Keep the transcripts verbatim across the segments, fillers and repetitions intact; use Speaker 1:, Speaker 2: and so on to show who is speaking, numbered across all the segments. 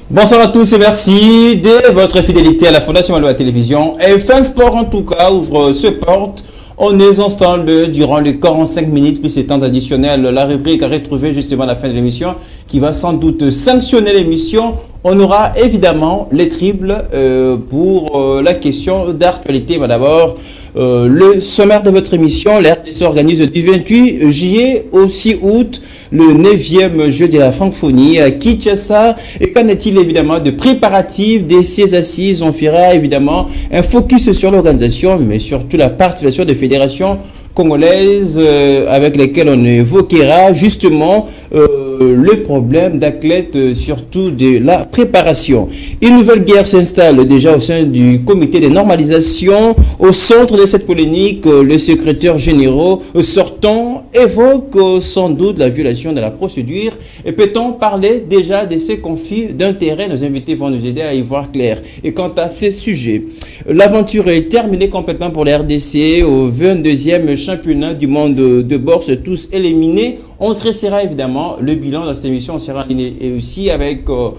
Speaker 1: Bonsoir à tous et merci de votre fidélité à la Fondation Maloa Télévision. Et F un Sport en tout cas ouvre ses portes. On est ensemble durant les quarante-cinq minutes, puis c'est temps additionnel. La rubrique à retrouver justement à la fin de l'émission qui va sans doute sanctionner l'émission. On aura évidemment les triples euh, pour euh, la question d'actualité. Mais d'abord, euh, le sommaire de votre émission. L'R D C organise du vingt-huit juillet au six août le neuvième jeu de la francophonie à Kinshasa. Et qu'en est-il évidemment de préparatifs de ces assises? On fera évidemment un focus sur l'organisation, mais surtout la participation des fédérations congolaises euh, avec lesquelles on évoquera justement euh, le problème d'athlètes, euh, surtout de la préparation. Une nouvelle guerre s'installe déjà au sein du comité de normalisation. Au centre de cette polémique, euh, le secrétaire général euh, sortant évoque euh, sans doute la violation de la procédure. Et peut-on parler déjà de ces conflits d'intérêts? Nos invités vont nous aider à y voir clair. Et quant à ces sujets, l'aventure est terminée complètement pour la R D C au vingt-deuxième championnat du monde de boxe, tous éliminés. On tressera évidemment le bilan dans cette émission. On sera en ligne et aussi avec euh,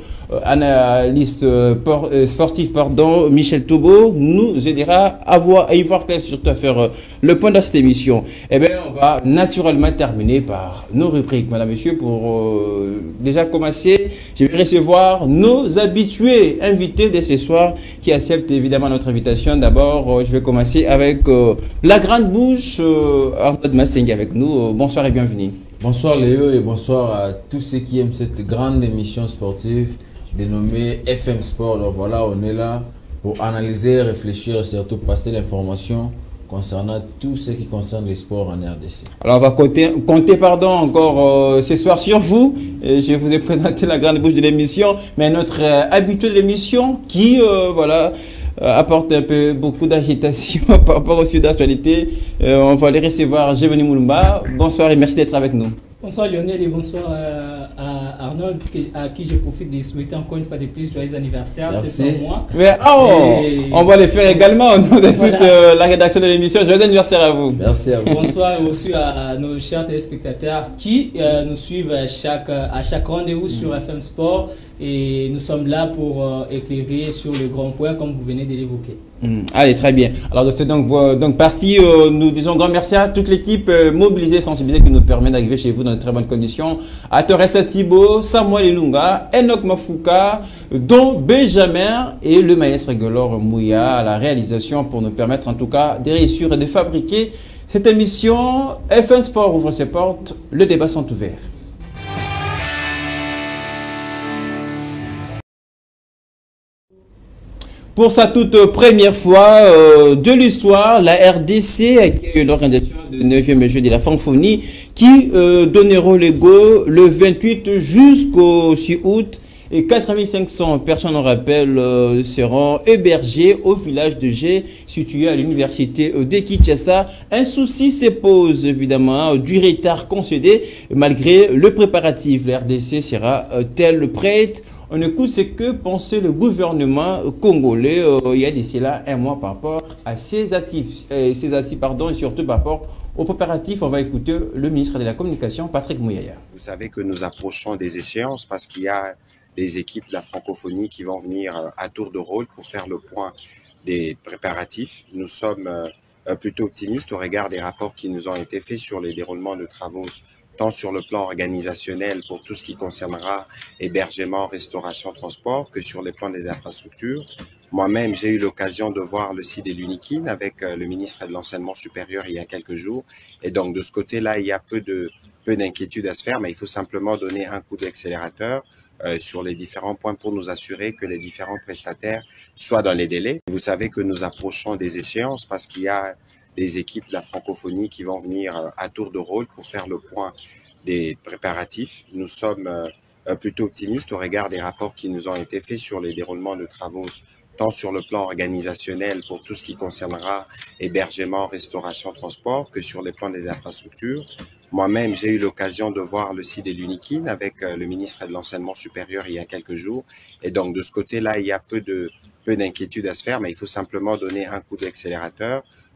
Speaker 1: analyste euh, sportif pardon, Michel Tobo nous aidera à, voir, à y voir clair, surtout à faire euh, le point dans cette émission. Eh bien, on va naturellement terminer par nos rubriques, madame, monsieur, pour euh, déjà commencer. Je vais recevoir nos habitués invités de ce soir qui acceptent évidemment notre invitation. D'abord, euh, je vais commencer avec euh, la grande bouche, euh, Arnaud Massengi avec nous. Bonsoir et bienvenue.
Speaker 2: Bonsoir Léo et bonsoir à tous ceux qui aiment cette grande émission sportive dénommée F M Sport. Donc voilà, on est là pour analyser, réfléchir et surtout passer l'information concernant tout ce qui concerne les sports en R D C.
Speaker 1: Alors on va compter, compter pardon, encore euh, ce soir sur vous. Et je vous ai présenté la grande bouche de l'émission, mais notre euh, habitué de l'émission qui, euh, voilà, euh, apporte un peu beaucoup d'agitation par rapport au sujet d'actualité. Euh, on va les recevoir. Jeveni Moulumba. Bonsoir et merci d'être avec nous.
Speaker 3: Bonsoir Lionel et bonsoir euh, à Arnold, à qui je profite de souhaiter encore une fois de plus joyeux anniversaire. C'est pour moi.
Speaker 1: Mais, oh, et on va les faire également au nom de
Speaker 3: voilà.
Speaker 1: toute euh, la rédaction de l'émission. Joyeux anniversaire à vous.
Speaker 2: Merci à vous.
Speaker 3: Bonsoir aussi à nos chers téléspectateurs qui euh, nous suivent à chaque, à chaque rendez-vous mmh. sur F M Sport. Et nous sommes là pour euh, éclairer sur le grand point comme vous venez de l'évoquer.
Speaker 1: Mmh. Allez, très bien. Alors, c'est donc, euh, donc parti. Euh, nous disons grand merci à toute l'équipe euh, mobilisée, sensibilisée qui nous permet d'arriver chez vous dans de très bonnes conditions. À Torres Thibault, Samuel Ilunga, Enoch Mafuka, Don Benjamin et le maître Golor Mouya à la réalisation pour nous permettre en tout cas de réussir et de fabriquer cette émission. F un Sport ouvre ses portes. Les débats sont ouverts. Pour sa toute première fois euh, de l'histoire, la R D C accueille l'organisation du neuvième jeu de la francophonie qui euh, donnera le go le vingt-huit jusqu'au six août. Et quatre mille cinq cents personnes, on rappelle, euh, seront hébergées au village de G, situé à l'université de Kinshasa. Un souci se pose évidemment du retard concédé malgré le préparatif. La R D C sera-t-elle prête? On écoute ce que pensait le gouvernement congolais euh, il y a d'ici là un mois par rapport à ces actifs, euh, ces actifs pardon, et surtout par rapport aux préparatifs. On va écouter le ministre de la Communication, Patrick Mouyaya.
Speaker 4: Vous savez que nous approchons des échéances parce qu'il y a des équipes de la francophonie qui vont venir à tour de rôle pour faire le point des préparatifs. Nous sommes euh, plutôt optimistes au regard des rapports qui nous ont été faits sur les déroulements de travaux, tant sur le plan organisationnel pour tout ce qui concernera hébergement, restauration, transport, que sur les plans des infrastructures. Moi-même, j'ai eu l'occasion de voir le site de l'Unikin avec le ministre de l'Enseignement supérieur il y a quelques jours. Et donc, de ce côté-là, il y a peu de peu d'inquiétude à se faire, mais il faut simplement donner un coup d'accélérateur euh, sur les différents points pour nous assurer que les différents prestataires soient dans les délais. Vous savez que nous approchons des échéances parce qu'il y a des équipes de la francophonie qui vont venir à tour de rôle pour faire le point des préparatifs. Nous sommes euh, plutôt optimistes au regard des rapports qui nous ont été faits sur les déroulements de travaux, tant sur le plan organisationnel pour tout ce qui concernera hébergement, restauration, transport, que sur les plans des infrastructures. Moi-même, j'ai eu l'occasion de voir le site de l'Unikin avec le ministre de l'Enseignement supérieur il y a quelques jours. Et donc, de ce côté-là, il y a peu de peu d'inquiétude à se faire, mais il faut simplement donner un coup d'accélérateur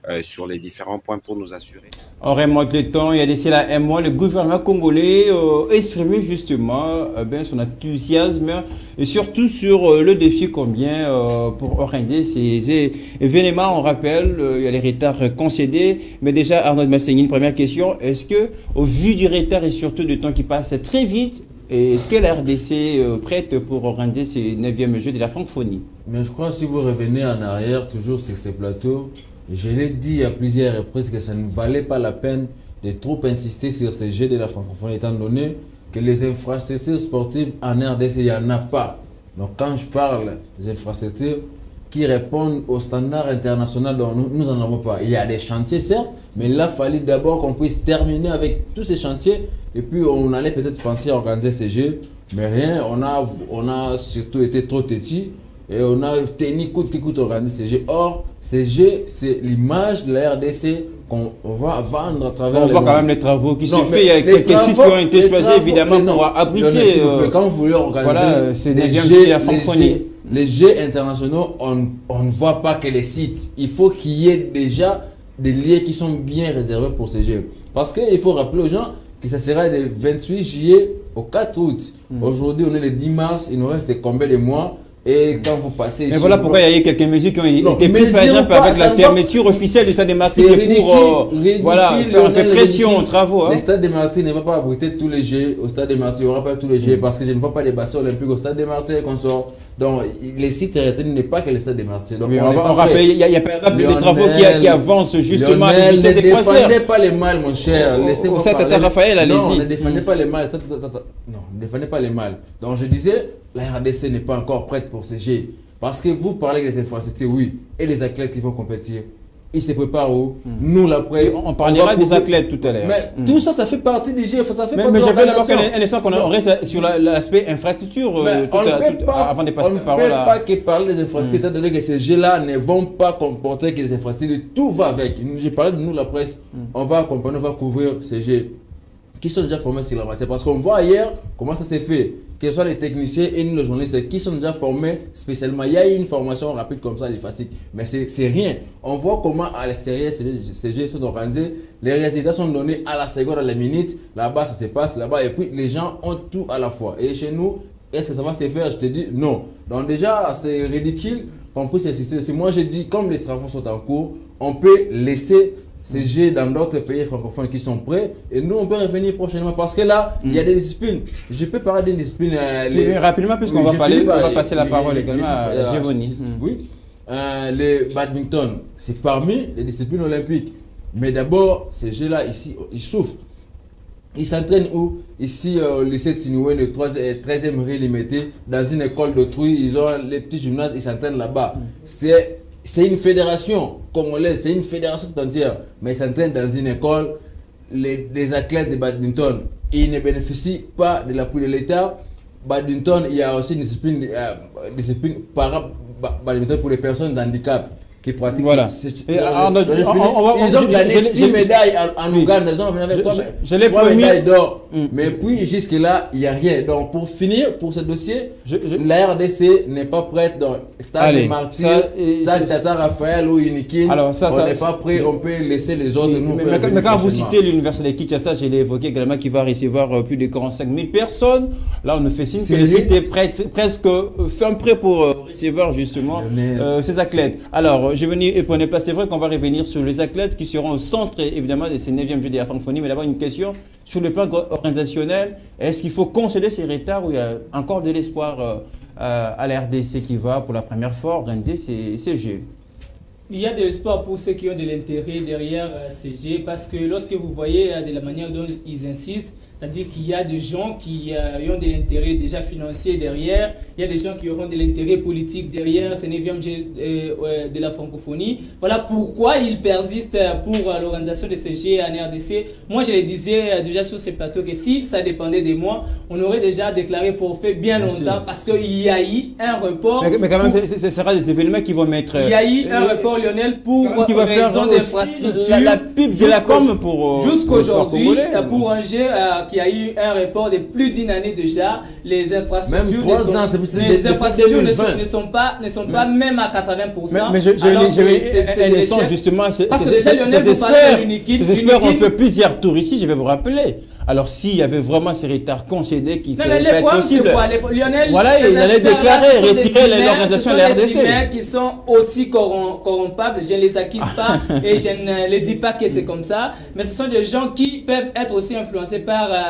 Speaker 4: euh, sur les différents points pour nous assurer.
Speaker 1: On remonte le temps, il y a d'ici là un mois, le gouvernement congolais euh, exprimait justement euh, ben, son enthousiasme et surtout sur euh, le défi combien euh, pour organiser ces événements. On rappelle, euh, il y a les retards concédés, mais déjà Arnaud Massengi, une première question, est-ce que au vu du retard et surtout du temps qui passe très vite, est-ce que la R D C est prête pour organiser ces neuvième Jeux de la francophonie?
Speaker 2: Mais je crois que si vous revenez en arrière, toujours sur ces plateaux, je l'ai dit à plusieurs reprises que ça ne valait pas la peine de trop insister sur ces Jeux de la francophonie, étant donné que les infrastructures sportives en R D C, il n'y en a pas. Donc quand je parle des infrastructures qui répondent aux standards internationaux dont nous, nous en avons pas. Il y a des chantiers certes, mais il a fallu d'abord qu'on puisse terminer avec tous ces chantiers et puis on allait peut-être penser à organiser ces Jeux, mais rien, on a, on a surtout été trop têtus et on a tenu coûte que coûte organiser ces Jeux. Or, ces Jeux, c'est l'image de la R D C qu'on va vendre à travers
Speaker 1: on
Speaker 2: les
Speaker 1: voit quand
Speaker 2: mondes.
Speaker 1: même les travaux qui
Speaker 2: Non,
Speaker 1: sont faits. Il y a quelques
Speaker 2: travaux,
Speaker 1: sites qui ont été choisis
Speaker 2: travaux,
Speaker 1: évidemment
Speaker 2: non,
Speaker 1: pour abriter.
Speaker 2: Euh, quand vous voulez organiser
Speaker 1: voilà, c'est des
Speaker 2: les
Speaker 1: Jeux
Speaker 2: Jeux,
Speaker 1: de la
Speaker 2: les
Speaker 1: francophonie.
Speaker 2: Jeux, les Jeux internationaux, on, on ne voit pas que les sites. Il faut qu'il y ait déjà des lieux qui sont bien réservés pour ces Jeux. Parce qu'il faut rappeler aux gens que ça sera du vingt-huit juillet au quatre août. Mm. Aujourd'hui, on est le dix mars, il nous reste combien de mois? Et quand vous passez...
Speaker 1: Mais voilà pourquoi il y a eu quelques mesures qui ont
Speaker 2: non,
Speaker 1: été prises, par exemple, avec la fermeture officielle du stade des Martyrs. C'est pour euh, voilà, faire un peu pression aux travaux. Hein.
Speaker 2: Le stade des Martyrs ne va pas abriter tous les Jeux au stade des Martyrs. Il n'y aura pas tous les Jeux mm. parce que je ne vois pas les bassins olympiques au stade des Martyrs et consorts. Donc, les sites retenus n'est pas que le stade des Martyrs. Donc,
Speaker 1: oui,
Speaker 2: on,
Speaker 1: on, va, on rappelle, il y a, il y a par exemple des travaux qui, qui avancent justement
Speaker 2: Lionel,
Speaker 1: à l'éviter des croisières.
Speaker 2: Ne défendez pas les mal, mon cher.
Speaker 1: Au stade Tata Raphaël, allez-y.
Speaker 2: Non, ne défendez pas les mal. Non, ne défendez pas les mal. Donc, je disais, la R D C n'est pas encore prête pour ces Jeux. Parce que vous parlez des infrastructures, oui, et les athlètes qui vont compétir, ils se préparent où? mm. Nous, la presse.
Speaker 1: On parlera des athlètes tout à l'heure.
Speaker 2: Mais mm. tout ça, ça fait partie du jeu. Ça fait
Speaker 1: mais
Speaker 2: pas
Speaker 1: mais
Speaker 2: de
Speaker 1: j'avais d'abord un instant qu'on reste sur l'aspect infrastructure euh, tout
Speaker 2: on
Speaker 1: à,
Speaker 2: peut
Speaker 1: tout,
Speaker 2: pas,
Speaker 1: avant de passer
Speaker 2: on
Speaker 1: la parole. On
Speaker 2: ne peut pas que parler des infrastructures, étant donné que ces jeux-là ne vont pas comporter que les infrastructures. Tout va avec. J'ai parlé de nous, la presse. Mm. On va accompagner, on va couvrir ces jeux qui sont déjà formés sur la matière. Parce qu'on voit ailleurs comment ça s'est fait. Que ce soit les techniciens et nous les journalistes qui sont déjà formés spécialement. Il y a une formation rapide comme ça, elle est facile. Mais c'est rien. On voit comment à l'extérieur ces jeux sont organisés. Les résultats sont donnés à la seconde, à la minute. Là-bas, ça se passe là-bas. Et puis les gens ont tout à la fois. Et chez nous, est-ce que ça va se faire? Je te dis non. Donc déjà, c'est ridicule qu'on puisse insister. Si moi je dis, comme les travaux sont en cours, on peut laisser ces Jeux dans d'autres pays francophones qui sont prêts et nous on peut revenir prochainement parce que là mm. il y a des disciplines. Je peux parler d'une discipline euh, les...
Speaker 1: mais rapidement puisqu'on oui, va parler, on va passer la parole également à Gévoni.
Speaker 2: Mm. Oui, euh, le badminton c'est parmi les disciplines olympiques, mais d'abord ces Jeux là ici ils souffrent. Ils s'entraînent où? Ici euh, au lycée Tinoué, le treizième rue limité, dans une école d'autrui, ils ont les petits gymnases, ils s'entraînent là-bas. Mm. C'est C'est une fédération congolaise, c'est une fédération tout entière, mais ils s'entraînent dans une école. Les, les athlètes de badminton, ils ne bénéficient pas de l'appui de l'État. Badminton, il y a aussi une discipline, euh, discipline para badminton pour les personnes d'handicap qui pratiquent.
Speaker 1: Voilà.
Speaker 2: Et on, on, on va, ils ont gagné six médailles en, en Ouganda. Ils ont avec toi, trois médailles d'or. Mm. Mais puis jusque-là, il n'y a rien. Donc pour finir, pour ce dossier, je, je... la R D C n'est pas prête dans Stade des Martyrs, Stade Tata Raphaël ou Unikin. Alors ça, on n'est pas prêt, on peut laisser les autres. Nous
Speaker 1: mais, mais, mais quand vous citez l'université de Kinshasa, je l'ai évoqué également, qui va recevoir plus de quarante-cinq mille personnes. Là, on nous fait signe que le site est prêt, presque fin prêt pour recevoir justement euh, ces athlètes. Alors, je vais venir et prenez place. C'est vrai qu'on va revenir sur les athlètes qui seront au centre évidemment de ces neuvième Jeux de la francophonie. Mais d'abord une question sur le plan organisationnel. Est-ce qu'il faut concéder ces retards ou il y a encore de l'espoir euh, à la R D C qui va pour la première fois organiser ces, ces Jeux?
Speaker 3: Il y a de l'espoir pour ceux qui ont de l'intérêt derrière euh, ces Jeux parce que lorsque vous voyez euh, de la manière dont ils insistent, c'est-à-dire qu'il y a des gens qui euh, ont de l'intérêt déjà financier derrière, il y a des gens qui auront de l'intérêt politique derrière ce neuvième Jeux euh, de la francophonie. Voilà pourquoi ils persistent pour euh, l'organisation de ces Jeux en R D C. Moi, je le disais euh, déjà sur ce plateau que si ça dépendait de moi, on aurait déjà déclaré forfait bien Merci. longtemps parce qu'il y a eu un report.
Speaker 1: Mais, mais quand même, pour... ce sera des événements qui vont mettre...
Speaker 3: Il y a eu un report, Lionel, pour
Speaker 1: qui va faire
Speaker 3: raison d'infrastructure.
Speaker 1: La, la pub de la com pour...
Speaker 3: Jusqu'aujourd'hui, pour un jeu euh, qu'il y a eu un report de plus d'une année déjà. Les infrastructures,
Speaker 2: même trois
Speaker 3: sont,
Speaker 2: ans, c'est
Speaker 3: les infrastructures ne sont, ne sont pas, ne sont pas même à quatre-vingts pour cent.
Speaker 1: Mais, mais je, je,
Speaker 3: Alors,
Speaker 1: je, je,
Speaker 3: c'est, c'est,
Speaker 1: elles
Speaker 3: c'est
Speaker 1: sont justement,
Speaker 3: parce que déjà, Lionel, vous parlez de l'Unikin.
Speaker 1: Ces experts ont fait plusieurs tours ici, je vais vous rappeler. Alors, s'il y avait vraiment ces retards concédés qui seraient pas possibles,
Speaker 3: Lionel,
Speaker 1: voilà, il allait déclarer, retirer l'organisation de la R D C.
Speaker 3: Qui sont aussi corrompables, je ne les accuse pas et je ne les dis pas que c'est comme ça, mais ce sont des gens qui peuvent être aussi influencés par euh,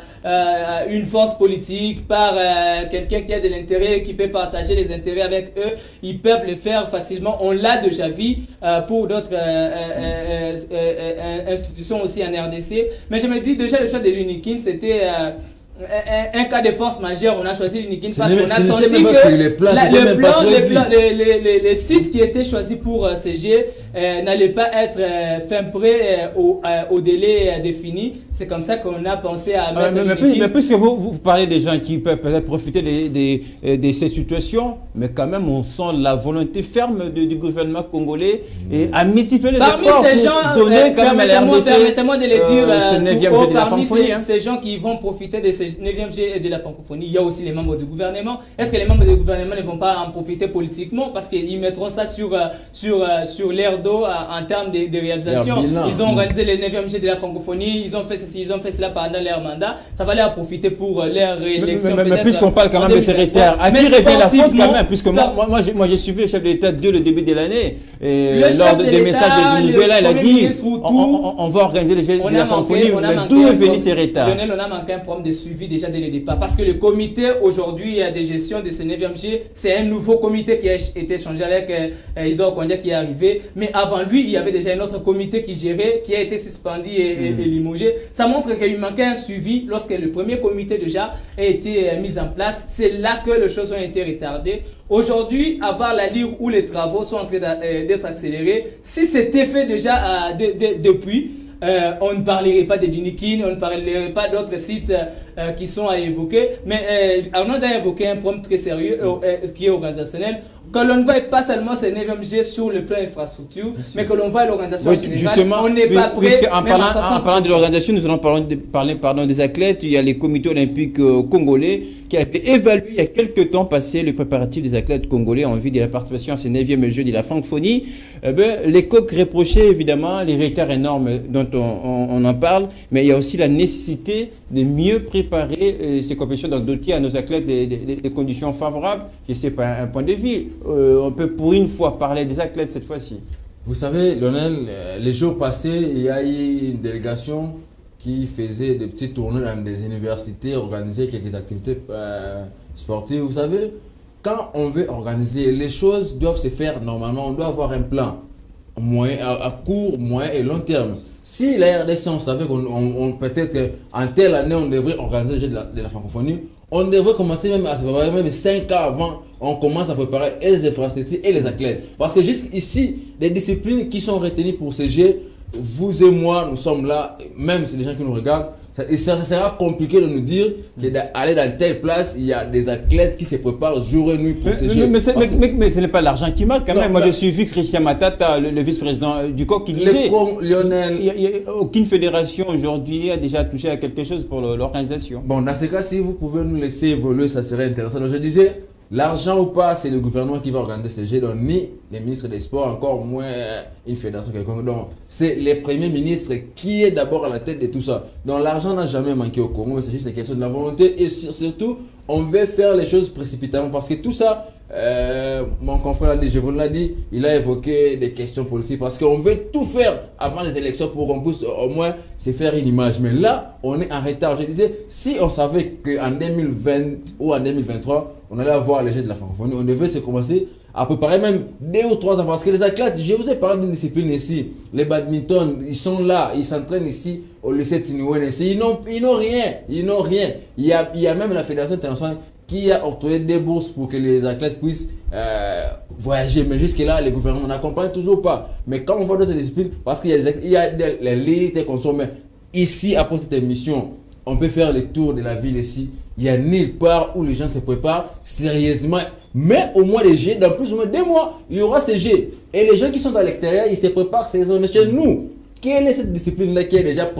Speaker 3: euh, une force politique, par euh, quelqu'un qui a de l'intérêt, qui peut partager les intérêts avec eux. Ils peuvent le faire facilement. On l'a déjà vu euh, pour d'autres euh, euh, euh, euh, institutions aussi en R D C. Mais je me dis déjà le choix de l'Unikin, c'était euh, un, un cas de force majeure. On a choisi l'Unikin parce qu'on a senti que
Speaker 2: les plans,
Speaker 3: la, le plan, les, plans, les, les, les, les sites qui étaient choisis pour euh, C G euh, n'allaient pas être euh, fin prêt euh, au, euh, au délai euh, défini. C'est comme ça qu'on a pensé à mettre
Speaker 1: mais, mais,
Speaker 3: l'Unikin.
Speaker 1: mais puisque vous, vous parlez des gens qui peuvent peut-être profiter de, de, de, de ces situations, mais quand même on sent la volonté ferme de, du gouvernement congolais et à multiplier les
Speaker 3: parmi
Speaker 1: efforts
Speaker 3: ces
Speaker 1: pour
Speaker 3: gens,
Speaker 1: donner
Speaker 3: euh,
Speaker 1: quand même à la R D C
Speaker 3: permettez-moi de le dire
Speaker 1: euh, ce neuvième jeu de la
Speaker 3: parmi
Speaker 1: francophonie.
Speaker 3: ces,
Speaker 1: Hein.
Speaker 3: ces gens qui vont profiter de ce neuvième jeu de la francophonie, il y a aussi les membres du gouvernement. Est-ce que les membres du gouvernement ne vont pas en profiter politiquement parce qu'ils mettront ça sur, sur, sur l'air d'eau en termes de, de réalisation? Ils ont organisé le neuvième jeu de la francophonie, ils ont fait ceci, ils ont fait cela pendant leur mandat. Ça va leur profiter pour leur réélection.
Speaker 1: Mais, mais, mais puisqu'on parle quand même de ces retards, à qui revient la faute quand même? Puisque moi, moi, moi, j'ai, moi j'ai suivi le chef de l'État dès le début de l'année. Et lors des messages de Nouvelle, il a dit on, on, on va organiser les jeux de la francophonie. Mais d'où est venu ces retards?
Speaker 3: Lionel, on a manqué un problème de suivi déjà dès le départ. Parce que le comité aujourd'hui de gestion de ce neuvième G, c'est un nouveau comité qui a été changé avec euh, Isidore Kondja qui est arrivé. Mais avant lui, il y avait déjà un autre comité qui gérait, qui a été suspendu et, mmh. et, et limogé. Ça montre qu'il manquait un suivi lorsque le premier comité déjà a été euh, mis en place. C'est là que les choses ont été retardées. Aujourd'hui, avoir la lire où les travaux sont en train d'être accélérés, si c'était fait déjà euh, de, de, depuis, Euh, on ne parlerait pas de l'Unikin, on ne parlerait pas d'autres sites euh, qui sont à évoquer. Mais euh, Arnaud a évoqué un problème très sérieux euh, euh, qui est organisationnel. Que l'on ne voit pas seulement ce neuvième G sur le plan infrastructure, mais que l'on voit l'organisation
Speaker 1: oui,
Speaker 3: générale.
Speaker 1: Justement,
Speaker 3: on n'est pas prêt.
Speaker 1: En parlant, en parlant de l'organisation, nous allons parler, de, parler pardon, des athlètes. Il y a les comités olympiques euh, congolais qui avaient évalué il y a quelques temps passé le préparatif des athlètes congolais en vue de la participation à ces neuvième Jeux de la francophonie. Eh ben, les coqs reprochaient évidemment les retards énormes dont on, on, on en parle, mais il y a aussi la nécessité de mieux préparer euh, ces compétitions, donc doter à nos athlètes des, des, des conditions favorables. Je sais pas, un point de vue. Euh, on peut pour une fois parler des athlètes cette fois-ci.
Speaker 2: Vous savez, Lionel, euh, les jours passés, il y a eu une délégation qui faisait des petits tournées dans des universités, organiser quelques activités euh, sportives. Vous savez, quand on veut organiser, les choses doivent se faire normalement. On doit avoir un plan moyen, à, à court, moyen et long terme. Si la R D C, on savait qu'on on, on, peut-être en telle année, on devrait organiser le jeu de la, de la francophonie, on devrait commencer même à se préparer, même cinq ans avant, on commence à préparer les infrastructures et les athlètes. Parce que juste ici, les disciplines qui sont retenues pour ces jeux, vous et moi, nous sommes là, même si les gens qui nous regardent, ça, ça sera compliqué de nous dire qu'aller dans telle place, il y a des athlètes qui se préparent jour et nuit pour ces jeux.
Speaker 1: Mais, mais, mais, mais, mais ce n'est pas l'argent qui manque quand non, même. Moi, là, je suis vu Christian Matata, le, le vice-président du C O C, qui disait
Speaker 2: Lionel,
Speaker 1: il n'y a, a aucune fédération aujourd'hui a déjà touché à quelque chose pour l'organisation.
Speaker 2: Bon, dans ce cas, si vous pouvez nous laisser évoluer, ça serait intéressant. Donc, je disais, l'argent ou pas, c'est le gouvernement qui va organiser ces jeux, donc ni les ministres des Sports, encore moins une fédération quelconque. Donc, c'est les premiers ministres qui est d'abord à la tête de tout ça. Donc, l'argent n'a jamais manqué au Congo, mais c'est juste une question de la volonté et surtout, on veut faire les choses précipitamment parce que tout ça, euh, mon confrère l'a dit, je vous l'ai dit, il a évoqué des questions politiques parce qu'on veut tout faire avant les élections pour qu'on puisse au moins se faire une image. Mais là, on est en retard. Je disais, si on savait qu'en deux mille vingt ou en deux mille vingt-trois, on allait avoir les Jeux de la francophonie, on devait se commencer à préparer même deux ou trois ans parce que les athlètes, je vous ai parlé d'une discipline ici, les badminton, ils sont là, ils s'entraînent ici au lycée Tinouene, ils n'ont ils n'ont rien, ils n'ont rien. Il y, a, il y a même la Fédération internationale qui a octroyé des bourses pour que les athlètes puissent euh, voyager, mais jusque-là, les gouvernements n'accompagnent toujours pas. Mais quand on voit d'autres disciplines, parce qu'il y a, des, il y a des, les limites qu'on somme, ici, après cette émission, on peut faire le tour de la ville ici. Il n'y a nulle part où les gens se préparent sérieusement. Mais au mois de juillet, dans plus ou moins deux mois, il y aura ces jeux. Et les gens qui sont à l'extérieur, ils se préparent sérieusement. Mais chez nous, quelle est cette discipline-là qui est déjà prête,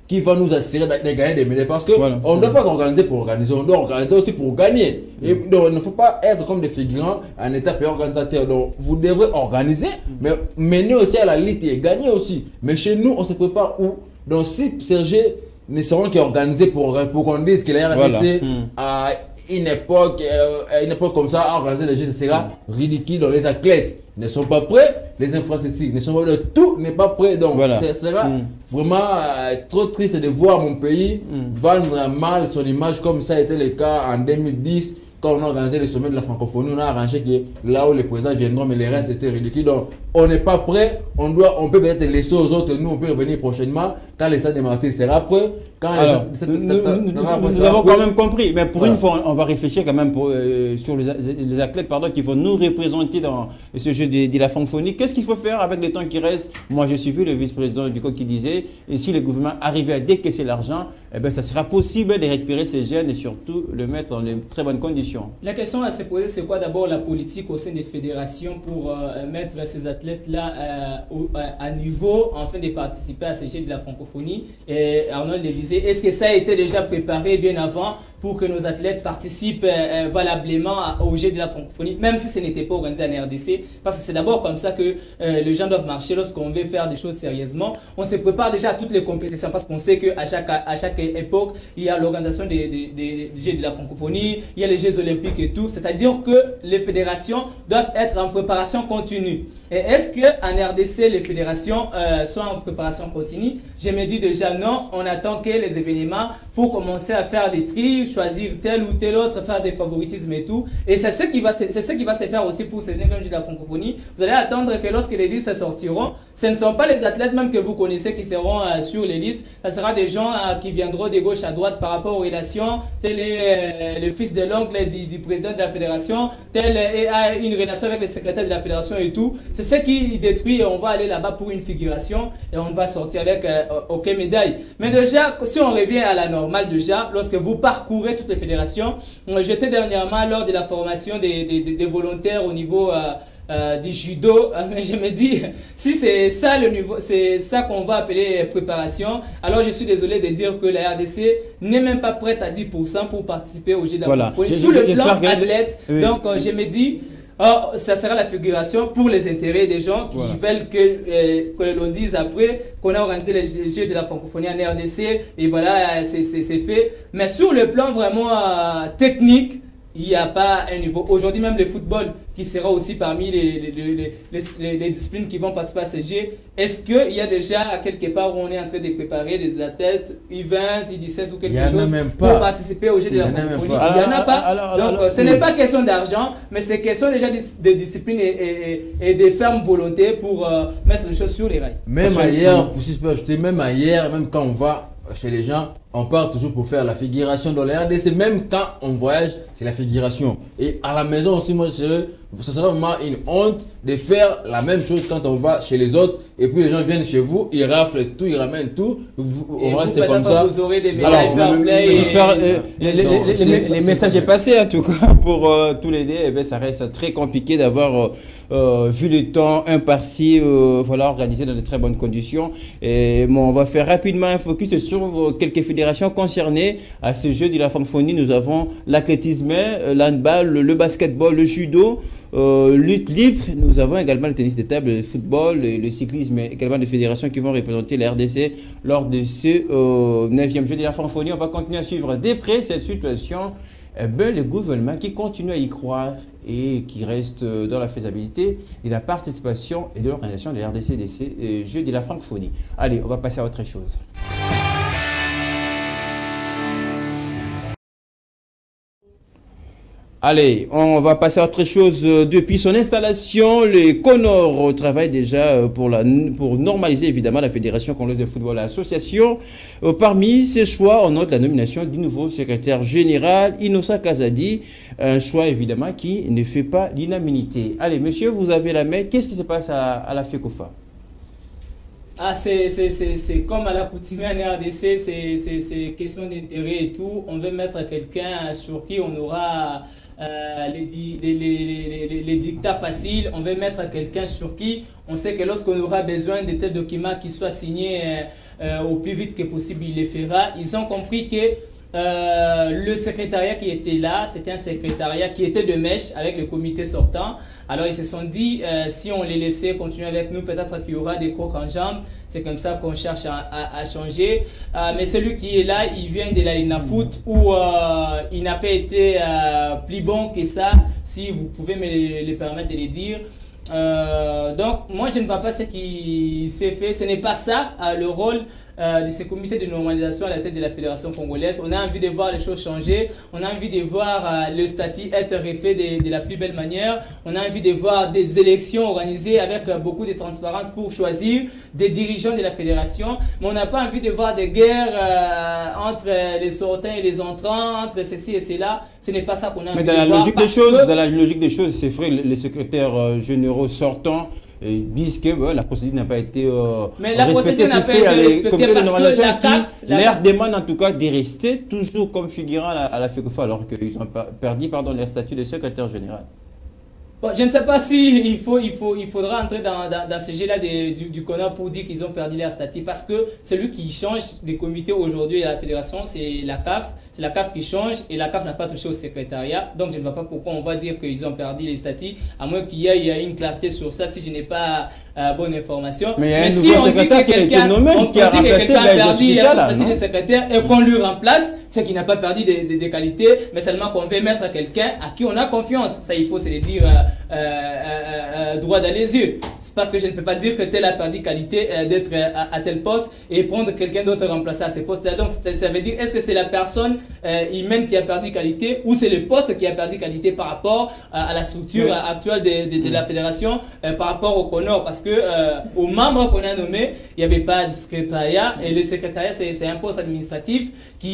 Speaker 2: qui va nous assurer de gagner des médailles. Parce qu'on
Speaker 1: voilà.
Speaker 2: ne doit pas organiser pour organiser, on doit organiser aussi pour gagner. Mm. Et donc, il ne faut pas être comme des figurants en état pays organisateur. Donc, vous devrez organiser, mm. mais mener aussi à la lutte et gagner aussi. Mais chez nous, on se prépare où? Donc, si Serge ne seront qu'organisés pour, pour qu'on dise que la R D C voilà. mm. a une époque, euh, une époque comme ça, à organiser les Jeux, ce sera mm. ridicule. Donc, les athlètes ne sont pas prêts, les infrastructures ne sont pas prêts, tout n'est pas prêt. Donc, voilà. ce sera mm. vraiment euh, trop triste de voir mon pays mm. vendre mal son image comme ça a été le cas en deux mille dix. Quand on a organisé le sommet de la francophonie, on a arrangé que là où les présidents viendront, mais les restes c'était ridicule. Donc, on n'est pas prêt. On doit, on peut peut-être laisser aux autres. Nous, on peut revenir prochainement quand le stade de Martyrs sera prêt. Quand
Speaker 1: Alors, les, nous, nous, nous, nous, nous avons quand même compris. Mais pour voilà. une fois, on va réfléchir quand même pour, euh, sur les, les athlètes pardon, qui vont nous représenter dans ce jeu de, de la francophonie. Qu'est-ce qu'il faut faire avec le temps qui reste? Moi, je suis vu le vice-président du C O qui disait, et si le gouvernement arrivait à décaisser l'argent, eh ben, ça sera possible de récupérer ces jeunes et surtout le mettre dans de très bonnes conditions.
Speaker 3: La question à se poser, c'est quoi d'abord la politique au sein des fédérations pour euh, mettre ces athlètes-là euh, à niveau afin de participer à ces Jeux de la francophonie? Et Arnold le disait, est-ce que ça a été déjà préparé bien avant pour que nos athlètes participent euh, valablement aux Jeux de la francophonie, même si ce n'était pas organisé en R D C? Parce que c'est d'abord comme ça que euh, les gens doivent marcher lorsqu'on veut faire des choses sérieusement. On se prépare déjà à toutes les compétitions parce qu'on sait qu'à chaque, à chaque époque, il y a l'organisation des, des, des Jeux de la francophonie, il y a les Jeux olympiques et tout. C'est-à-dire que les fédérations doivent être en préparation continue. Et est-ce qu'en R D C, les fédérations euh, sont en préparation continue? Je me dis déjà non, on attend que les événements pour commencer à faire des tris, choisir tel ou tel autre, faire des favoritismes et tout. Et c'est ce qui va se, c'est ce qui va se faire aussi pour ces neuvième Jeux de la francophonie. Vous allez attendre que lorsque les listes sortiront, ce ne sont pas les athlètes même que vous connaissez qui seront euh, sur les listes. Ça sera des gens euh, qui viendront de gauche à droite par rapport aux relations. Tel est euh, le fils de l'oncle du, du président de la fédération, tel est, a une relation avec le secrétaire de la fédération et tout. C'est ce qui détruit et on va aller là-bas pour une figuration et on va sortir avec euh, aucune médaille. Mais déjà, si on revient à la normale déjà, lorsque vous parcourez toutes les fédérations, j'étais dernièrement lors de la formation des, des, des volontaires au niveau euh, euh, du judo, mais je me dis, si c'est ça le niveau, c'est ça qu'on va appeler préparation, alors je suis désolé de dire que la R D C n'est même pas prête à dix pour cent pour participer au Jeux de la
Speaker 1: voilà.
Speaker 3: francophonie. Sous le plan athlète, oui. Donc euh, je me dis, oh, ça sera la figuration pour les intérêts des gens qui voilà. veulent que, euh, que l'on dise après qu'on a organisé les Jeux de la francophonie en R D C et voilà, c'est fait. Mais sur le plan vraiment euh, technique, il n'y a pas un niveau. Aujourd'hui, même le football, qui sera aussi parmi les, les, les, les, les, les disciplines qui vont participer à ces Jeux, est-ce qu'il y a déjà quelque part où on est en train de préparer des athlètes U vingt, U dix-sept ou quelque chose pour participer aux Jeux de la francophonie? Il n'y en a pas. Alors, alors, Donc, alors, ce n'est oui. pas question d'argent, mais c'est question déjà de, de discipline et, et, et de ferme volonté pour euh, mettre les choses sur les rails.
Speaker 2: Même ailleurs, pour si je peux ajouter, même ailleurs, même quand on va chez les gens, on part toujours pour faire la figuration dans les R D C. Même quand on voyage, c'est la figuration. Et à la maison aussi, moi, je, ça sera vraiment une honte de faire la même chose quand on va chez les autres. Et puis les gens viennent chez vous, ils raflent tout, ils ramènent tout. Vous, on reste comme ça.
Speaker 3: Vous aurez des médailles fair play.
Speaker 1: Les messages est passé en tout cas pour euh, tous les deux. Eh bien, ça reste très compliqué d'avoir euh, euh, vu le temps imparti, euh, voilà, organisé dans de très bonnes conditions. Et bon, on va faire rapidement un focus sur euh, quelques fédérations concernées à ce jeu de la francophonie. Nous avons l'athlétisme, l'handball, le, le basketball, le judo. Euh, lutte libre, nous avons également le tennis de table, le football, le, le cyclisme, également des fédérations qui vont représenter la R D C lors de ce euh, neuvième jeu de la francophonie. On va continuer à suivre de près cette situation. Eh ben, le gouvernement qui continue à y croire et qui reste dans la faisabilité de la participation et de l'organisation de la R D C de ces euh, jeux de la francophonie. Allez, on va passer à autre chose. Allez, on va passer à autre chose. Depuis son installation, les Conor travaillent déjà pour, la, pour normaliser évidemment la Fédération congolaise de football association. Parmi ces choix, on note la nomination du nouveau secrétaire général, Innocent Kazadi. Un choix évidemment qui ne fait pas l'unanimité. Allez, monsieur, vous avez la main. Qu'est-ce qui se passe à, à la FECOFA?
Speaker 3: Ah, c'est comme à l'accoutumée en R D C, c'est question d'intérêt et tout. On veut mettre quelqu'un sur qui on aura euh, les, di les, les, les, les, les dictats faciles, on veut mettre quelqu'un sur qui on sait que lorsqu'on aura besoin de tels documents qui soient signés euh, euh, au plus vite que possible, il les fera. Ils ont compris que euh, le secrétariat qui était là, c'était un secrétariat qui était de mèche avec le comité sortant. Alors ils se sont dit, euh, si on les laissait continuer avec nous, peut-être qu'il y aura des crocs en jambes. C'est comme ça qu'on cherche à, à, à changer. Euh, mais celui qui est là, il vient de la Linafoot où euh, il n'a pas été euh, plus bon que ça, si vous pouvez me les, les permettre de le dire. Euh, donc moi je ne vois pas ce qui s'est fait, ce n'est pas ça euh, le rôle euh, de ce comité de normalisation à la tête de la fédération congolaise. On a envie de voir les choses changer, on a envie de voir euh, le statut être refait de, de la plus belle manière, on a envie de voir des élections organisées avec euh, beaucoup de transparence pour choisir des dirigeants de la fédération, mais on n'a pas envie de voir des guerres euh, entre les sortants et les entrants, entre ceci et cela. Ce n'est pas ça qu'on a envie
Speaker 1: mais dans
Speaker 3: de
Speaker 1: la
Speaker 3: voir.
Speaker 1: Logique des choses,
Speaker 3: que...
Speaker 1: dans la logique des choses, c'est vrai, les secrétaires euh, généraux sortants et disent que bah, la procédure n'a pas été euh,
Speaker 3: mais la
Speaker 1: respectée,
Speaker 3: procédure n'a pas été respectée parce que la C A F
Speaker 1: leur demande en tout cas de rester toujours comme figurant à la, à la FECOFA alors qu'ils ont perdu pardon, leur statut de secrétaire général.
Speaker 3: Bon, je ne sais pas si il, faut, il, faut, il faudra entrer dans, dans, dans ce jeu-là du, du CONOR pour dire qu'ils ont perdu leur statut parce que celui qui change des comités aujourd'hui à la fédération, c'est la C A F. C'est la C A F qui change et la C A F n'a pas touché au secrétariat. Donc je ne vois pas pourquoi on va dire qu'ils ont perdu les statuts, à moins qu'il y ait une clarté sur ça si je n'ai pas euh, bonne information.
Speaker 1: Mais il y a un
Speaker 3: Mais
Speaker 1: nouveau
Speaker 3: si
Speaker 1: secrétaire qui a été nommé, qui a remplacé
Speaker 3: a perdu son
Speaker 1: là,
Speaker 3: statut de secrétaire et qu'on lui remplace, c'est qu'il n'a pas perdu des de, de qualités, mais seulement qu'on veut mettre quelqu'un à qui on a confiance. Ça, il faut se le dire euh, euh, euh, droit dans les yeux. C'est parce que je ne peux pas dire que tel a perdu qualité euh, d'être à, à tel poste et prendre quelqu'un d'autre remplacer à ce poste-là. Donc ça veut dire, est-ce que c'est la personne euh, humaine qui a perdu qualité ou c'est le poste qui a perdu qualité par rapport euh, à la structure oui. actuelle de, de, de la fédération, euh, par rapport au CONOR, parce que euh, aux membres qu'on a nommés, il n'y avait pas de secrétariat et le secrétariat c'est un poste administratif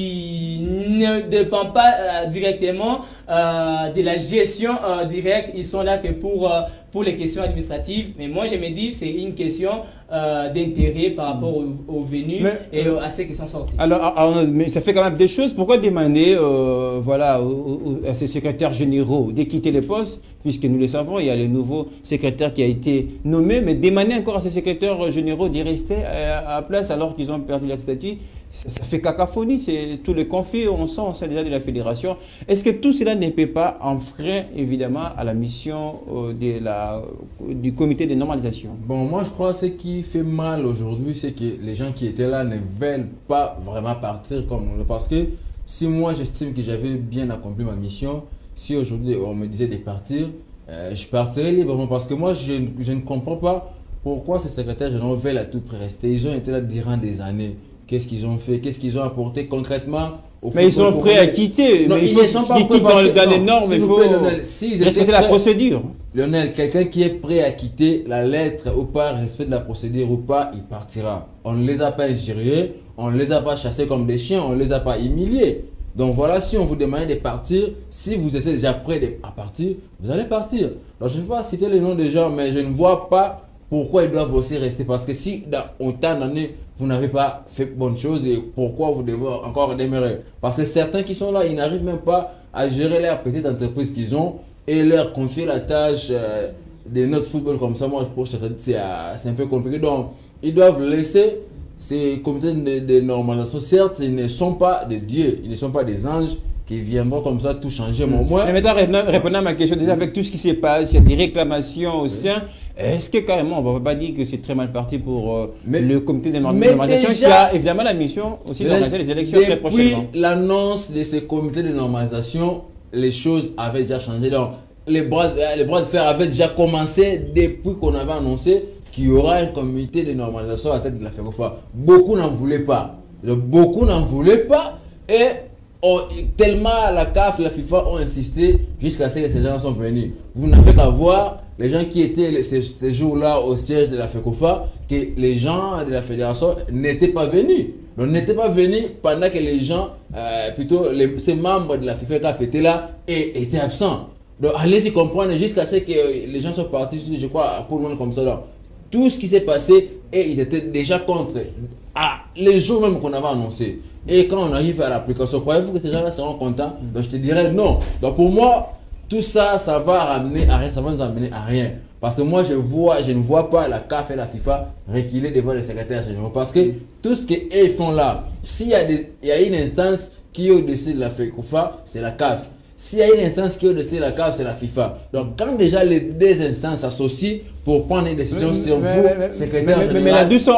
Speaker 3: qui ne dépend pas euh, directement euh, de la gestion euh, directe. Ils sont là que pour, euh, pour les questions administratives, mais moi je me dis c'est une question euh, d'intérêt par rapport aux, aux venus mais, et euh, à ceux qui sont sortis.
Speaker 1: Alors, alors, mais ça fait quand même des choses. Pourquoi demander euh, voilà, aux, aux, à ces secrétaires généraux de quitter les postes, puisque nous le savons, il y a le nouveau secrétaire qui a été nommé, mais demander encore à ces secrétaires généraux d'y rester à, à place alors qu'ils ont perdu leur statut, ça, ça fait cacophonie, c'est tous les conflits, on sent, on sait déjà de la fédération. Est-ce que tout cela ne peut pas en frein évidemment à la mission euh, de la, du comité de normalisation?
Speaker 2: Bon, moi je crois que ce qui fait mal aujourd'hui, c'est que les gens qui étaient là ne veulent pas vraiment partir comme nous. Parce que si moi j'estime que j'avais bien accompli ma mission, si aujourd'hui on me disait de partir, euh, je partirais librement. Parce que moi je, je ne comprends pas pourquoi ces secrétaires généraux veulent à tout prix rester. Ils ont été là durant des années. Qu'est-ce qu'ils ont fait? Qu'est-ce qu'ils ont apporté concrètement au
Speaker 1: Mais ils sont prêts à quitter.
Speaker 2: Non,
Speaker 1: mais il
Speaker 2: ils
Speaker 1: faut
Speaker 2: ne sont pas
Speaker 1: qu'ils quittent dans, dans les normes, il faut
Speaker 2: Lionel, si
Speaker 1: respecter la procédure.
Speaker 2: Lionel, quelqu'un qui est prêt à quitter la lettre ou pas, respect de la procédure ou pas, il partira. On ne les a pas injuriés, on ne les a pas chassés comme des chiens, on ne les a pas humiliés. Donc voilà, si on vous demande de partir, si vous étiez déjà prêt à partir, vous allez partir. Alors je ne vais pas citer les noms des gens, mais je ne vois pas pourquoi ils doivent aussi rester. Parce que si dans autant d'années, vous n'avez pas fait bonne chose, et pourquoi vous devez encore demeurer? Parce que certains qui sont là, ils n'arrivent même pas à gérer leur petite entreprise qu'ils ont et leur confier la tâche euh, de notre football comme ça. Moi, je trouve que c'est euh, un peu compliqué. Donc, ils doivent laisser ces comités de, de normalisation. Certes, ils ne sont pas des dieux, ils ne sont pas des anges qui viendront comme ça tout changer. Mmh. Moi,
Speaker 1: mais maintenant, répondant à ma question, déjà avec tout ce qui se passe, il y a des réclamations au oui. sein. Est-ce que carrément, on ne va pas dire que c'est très mal parti pour euh, mais, le comité de normalisation qui a évidemment la mission aussi d'organiser les élections très prochainement?
Speaker 2: Depuis l'annonce de ces comités de normalisation, les choses avaient déjà changé. Donc, les bras, les bras de fer avaient déjà commencé depuis qu'on avait annoncé qu'il y aura un comité de normalisation à la tête de la FECOFA. Beaucoup n'en voulaient pas. Donc, beaucoup n'en voulaient pas et oh, tellement la C A F, la FIFA ont insisté jusqu'à ce que ces gens sont venus. Vous n'avez qu'à voir les gens qui étaient ces, ces jours-là au siège de la FECOFA, que les gens de la fédération n'étaient pas venus. Donc n'étaient pas venus pendant que les gens, euh, plutôt les, ces membres de la FIFA étaient là et étaient absents. Donc allez-y comprendre jusqu'à ce que les gens soient partis, je crois, pour le monde comme ça. Donc, tout ce qui s'est passé, et ils étaient déjà contre. Ah, les jours même qu'on avait annoncé. Et quand on arrive à l'application, croyez-vous que ces gens-là seront contents? Donc je te dirais non. Donc pour moi, tout ça, ça va ramener à rien, ça va nous amener à rien. Parce que moi, je, vois, je ne vois pas la C A F et la FIFA reculer devant les secrétaires généraux. Parce que tout ce qu'ils font là, s'il y, y a une instance qui est au-dessus de la FIFA, c'est la C A F. S'il y a une instance qui est au-dessus de la C A F, c'est la FIFA. Donc, quand déjà les deux instances s'associent pour prendre une décision sur vous, secrétaire général,
Speaker 1: mais la douceur,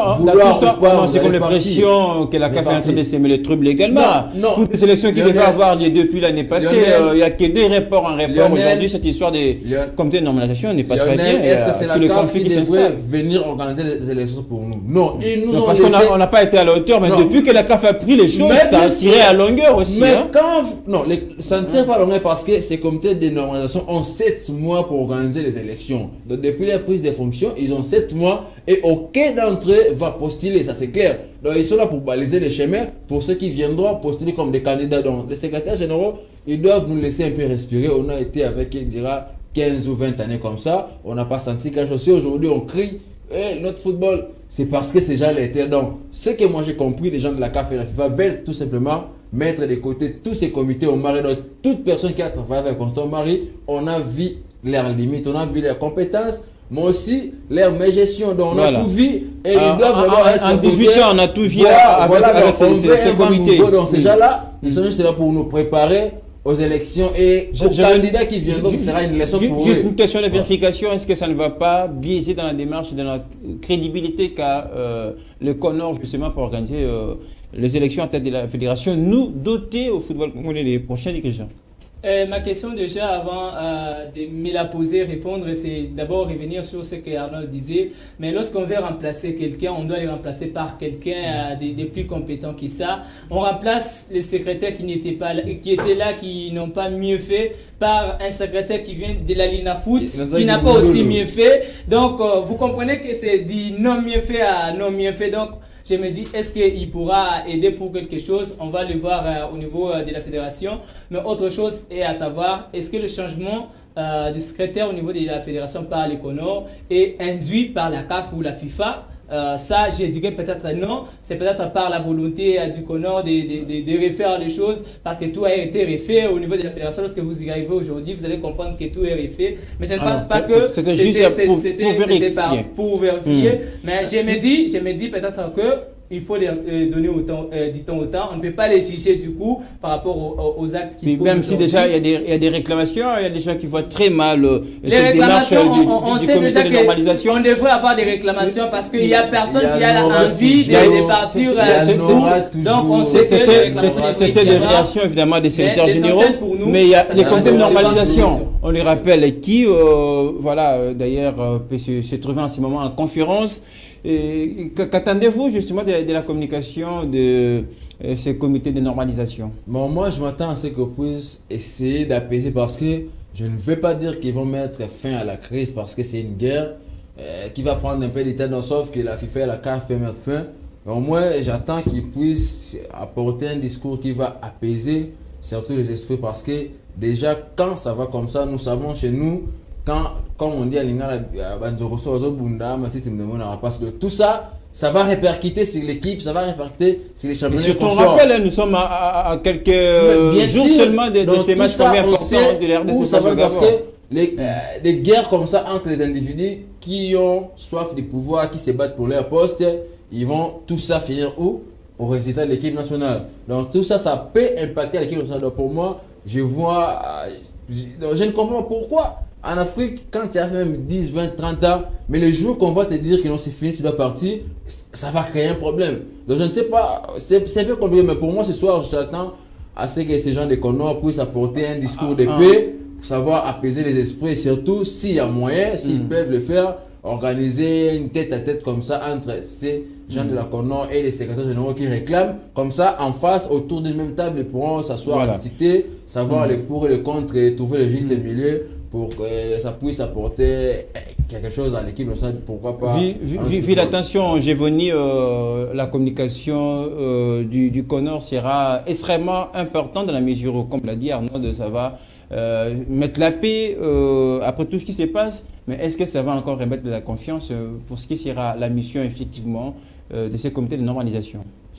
Speaker 1: c'est comme l'impression que la C A F est en train de s'aimer les troubles également. Non, non. Toutes les élections qui devaient avoir lieu depuis l'année passée, il n'y a que des reports en report. Aujourd'hui, cette histoire des comités de normalisation ne passe pas bien.
Speaker 2: Est-ce que c'est la C A F qui devrait venir organiser les élections pour nous? Non, ils nous ont
Speaker 1: parce qu'on n'a pas été à la hauteur, mais depuis que la C A F a pris les choses, ça a tiré à longueur aussi.
Speaker 2: Mais quand... Non, ça ne tire pas à longueur parce que ces comités de normalisation ont sept mois pour organiser les élections. Donc, depuis la prise des fonctions, ils ont sept mois et aucun d'entre eux va postuler, ça c'est clair. Donc ils sont là pour baliser les chemins pour ceux qui viendront postuler comme des candidats. Donc les secrétaires généraux, ils doivent nous laisser un peu respirer. On a été avec, il dira, quinze ou vingt années comme ça, on n'a pas senti quelque chose. Aujourd'hui on crie, hey, notre football, c'est parce que ces gens l'étaient. Donc ce que moi j'ai compris, les gens de la C A F et la FIFA veulent tout simplement mettre de côté tous ces comités au mari. Donc toute personne qui a travaillé avec Constant Marie, on a vu leurs limites, on a vu leurs compétences, mais aussi leur gestion. Donc on voilà. a tout vu et
Speaker 1: ah,
Speaker 2: ils doivent
Speaker 1: en,
Speaker 2: être
Speaker 1: en dix-huit ans on a tout vu
Speaker 2: voilà,
Speaker 1: avec,
Speaker 2: voilà,
Speaker 1: avec ces, ces, ces comités.
Speaker 2: Donc ces gens-là, ils sont juste là pour nous préparer aux élections et je, aux je, candidats qui viendront, ce sera une leçon pour eux.
Speaker 1: Juste une question de vérification, est-ce que ça ne va pas biaiser dans la démarche de la crédibilité qu'a euh, le Conor justement pour organiser euh, les élections à tête de la fédération, nous doter au football congolais les prochains dirigeants?
Speaker 3: Euh, ma question déjà avant euh, de me la poser, répondre, c'est d'abord revenir sur ce que Arnold disait. Mais lorsqu'on veut remplacer quelqu'un, on doit le remplacer par quelqu'un euh, de, de plus compétent que ça. On remplace les secrétaires qui n'étaient pas là, qui étaient là, qui n'ont pas mieux fait, par un secrétaire qui vient de la Lina Foot, qui n'a pas aussi mieux fait. Donc euh, vous comprenez que c'est dit non mieux fait à non mieux fait. Donc je me dis, est-ce qu'il pourra aider pour quelque chose? On va le voir euh, au niveau euh, de la fédération. Mais autre chose est à savoir, est-ce que le changement euh, de secrétaire au niveau de la fédération par les Conor est induit par la C A F ou la FIFA? Euh, ça, je dirais peut-être non. C'est peut-être par la volonté euh, du Conor de, de, de, de refaire les choses parce que tout a été refait au niveau de la fédération. Lorsque vous y arrivez aujourd'hui, vous allez comprendre que tout est refait. Mais je ne pense pas que
Speaker 1: c'était juste pour, pour vérifier.
Speaker 3: Par, pour vérifier. Mmh. Mais je me dis, je me dis peut-être que il faut les euh, donner autant, euh, dit-on autant. On ne peut pas les juger du coup par rapport aux, aux actes qui posent.
Speaker 1: Même si déjà il y, y a des réclamations, il y a des gens qui voient très mal euh,
Speaker 3: cette démarche euh, du, on, on du, du comité de normalisation. On devrait avoir des réclamations parce qu'il n'y a personne qui a envie de partir.
Speaker 1: Donc on sait que c'était des réactions évidemment des secrétaires généraux. Mais il y a les comités de normalisation. On les rappelle qui, euh, voilà, d'ailleurs, euh, peut se, se trouver en ce moment en conférence. Qu'attendez-vous justement de la, de la communication de euh, ces comités de normalisation?
Speaker 2: Bon, moi, je m'attends à ce qu'on puisse essayer d'apaiser parce que je ne veux pas dire qu'ils vont mettre fin à la crise parce que c'est une guerre euh, qui va prendre un peu de temps, sauf que la FIFA et la C A F peuvent mettre fin. Mais au moins, j'attends qu'ils puissent apporter un discours qui va apaiser surtout les esprits parce que déjà, quand ça va comme ça, nous savons chez nous, quand, comme on dit à Lingala, tout ça, ça va répercuter sur l'équipe, ça va répercuter sur les championnats.
Speaker 1: Surtout, on rappelle, nous sommes à, à, à quelques jours sûr, seulement de, de ces matchs comme importants de l'R D C.
Speaker 2: Ça va parce que les, euh, des guerres comme ça entre les individus qui ont soif de pouvoir, qui se battent pour leur poste, ils vont tout ça finir où? Au résultat de l'équipe nationale. Donc tout ça, ça peut impacter l'équipe nationale. Donc pour moi, je vois, je, je ne comprends pas pourquoi. En Afrique, quand tu as fait même dix, vingt, trente ans, mais le jour qu'on va te dire que non, c'est fini, tu dois partir, ça va créer un problème. Donc je ne sais pas, c'est un peu compliqué, mais pour moi ce soir, j'attends à ce que ces gens de Conor puissent apporter un discours de paix, pour savoir apaiser les esprits, et surtout s'il y a moyen, s'ils mm. peuvent le faire, organiser une tête à tête comme ça entre ces gens mm. de la Conor et les secrétaires généraux qui réclament, comme ça en face, autour d'une même table, ils pourront s'asseoir voilà. à discuter, savoir mm. les pour et les contre et trouver le juste mm. milieu pour que ça puisse apporter quelque chose à l'équipe, pourquoi pas.
Speaker 1: Vu, vu, vu l'attention, Gévoni, euh, la communication euh, du, du Conor sera extrêmement importante dans la mesure où, comme l'a dit Arnaud, ça va euh, mettre la paix euh, après tout ce qui se passe, mais est-ce que ça va encore remettre de la confiance euh, pour ce qui sera la mission effectivement euh, de ces comités de normalisation?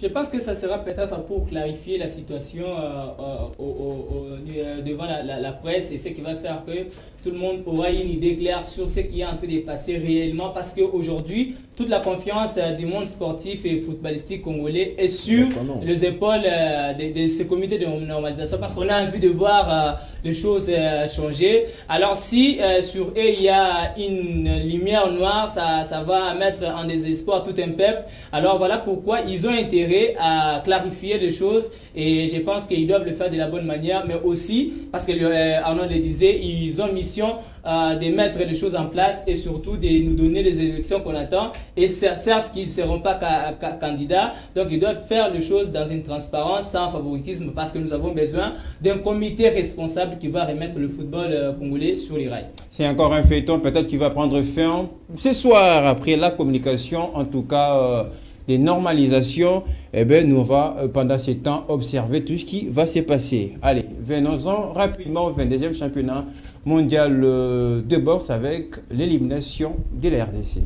Speaker 3: Je pense que ça sera peut-être pour clarifier la situation euh, au, au, au, euh, devant la, la, la presse, et ce qui va faire que tout le monde aura une idée claire sur ce qui est en train de passer réellement, parce qu'aujourd'hui, toute la confiance euh, du monde sportif et footballistique congolais est sur les épaules euh, de, de ce comité de normalisation, parce qu'on a envie de voir euh, les choses euh, changer. Alors si euh, sur eux il y a une lumière noire, ça, ça va mettre en désespoir tout un peuple. Alors voilà pourquoi ils ont intérêt à clarifier les choses, et je pense qu'ils doivent le faire de la bonne manière, mais aussi parce que euh, Arnaud le disait, ils ont mission euh, de mettre les choses en place et surtout de nous donner les élections qu'on attend. Et certes qu'ils ne seront pas ca ca candidats, donc ils doivent faire les choses dans une transparence, sans favoritisme, parce que nous avons besoin d'un comité responsable qui va remettre le football euh, congolais sur les rails.
Speaker 1: C'est encore un feuilleton peut-être qui va prendre fin ce soir après la communication, en tout cas euh, des normalisations. Eh bien, nous on va euh, pendant ce temps observer tout ce qui va se passer. Allez, venons-en rapidement au vingt-deuxième championnat mondial euh, de boxe avec l'élimination de la R D C.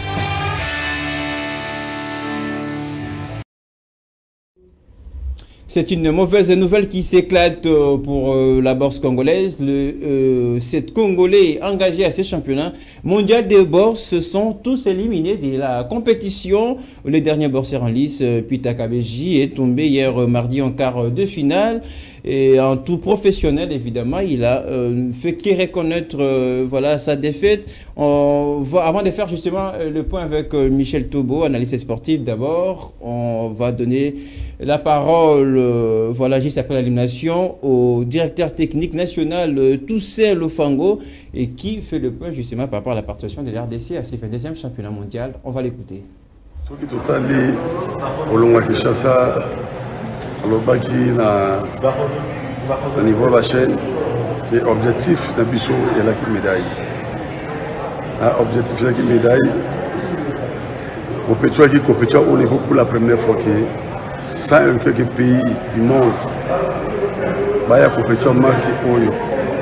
Speaker 1: C'est une mauvaise nouvelle qui s'éclate pour la boxe congolaise. Le, euh, sept Congolais engagés à ces championnats mondiaux de boxe se sont tous éliminés de la compétition. Le dernier boxeur en lice, Pita Kabeji, est tombé hier mardi en quart de finale. Et en tout professionnel, évidemment, il a euh, fait que reconnaître euh, voilà, sa défaite. On va, avant de faire justement le point avec euh, Michel Tobo, analyste sportif d'abord, on va donner la parole, euh, voilà, juste après l'élimination, au directeur technique national euh, Toussé Lofango, et qui fait le point justement par rapport à la participation de l'R D C à ce vingt-deuxième championnat mondial. On va l'écouter.
Speaker 5: alobaki na na niveau de la chaîne que objectif de biso elaki médaille na objectif elaki médaille compétition qui compétition au niveau pour la première fois que cent quelques pays du monde baya compétition marque oyo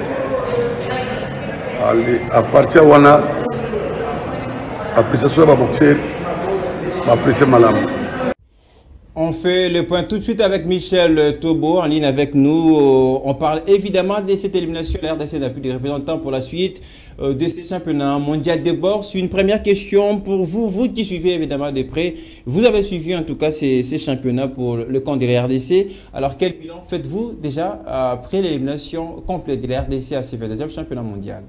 Speaker 5: à partir wana appréciation ba boxer ba apprécier malamu.
Speaker 1: On fait le point tout de suite avec Michel Tobo en ligne avec nous. On parle évidemment de cette élimination. La R D C n'a plus de représentants pour la suite de ces championnats mondiaux de boxe. Une première question pour vous, vous qui suivez évidemment de près. Vous avez suivi en tout cas ces, ces championnats pour le compte de la R D C. Alors quel bilan faites-vous déjà après l'élimination complète de la R D C à ce vingt-deuxième championnat mondial?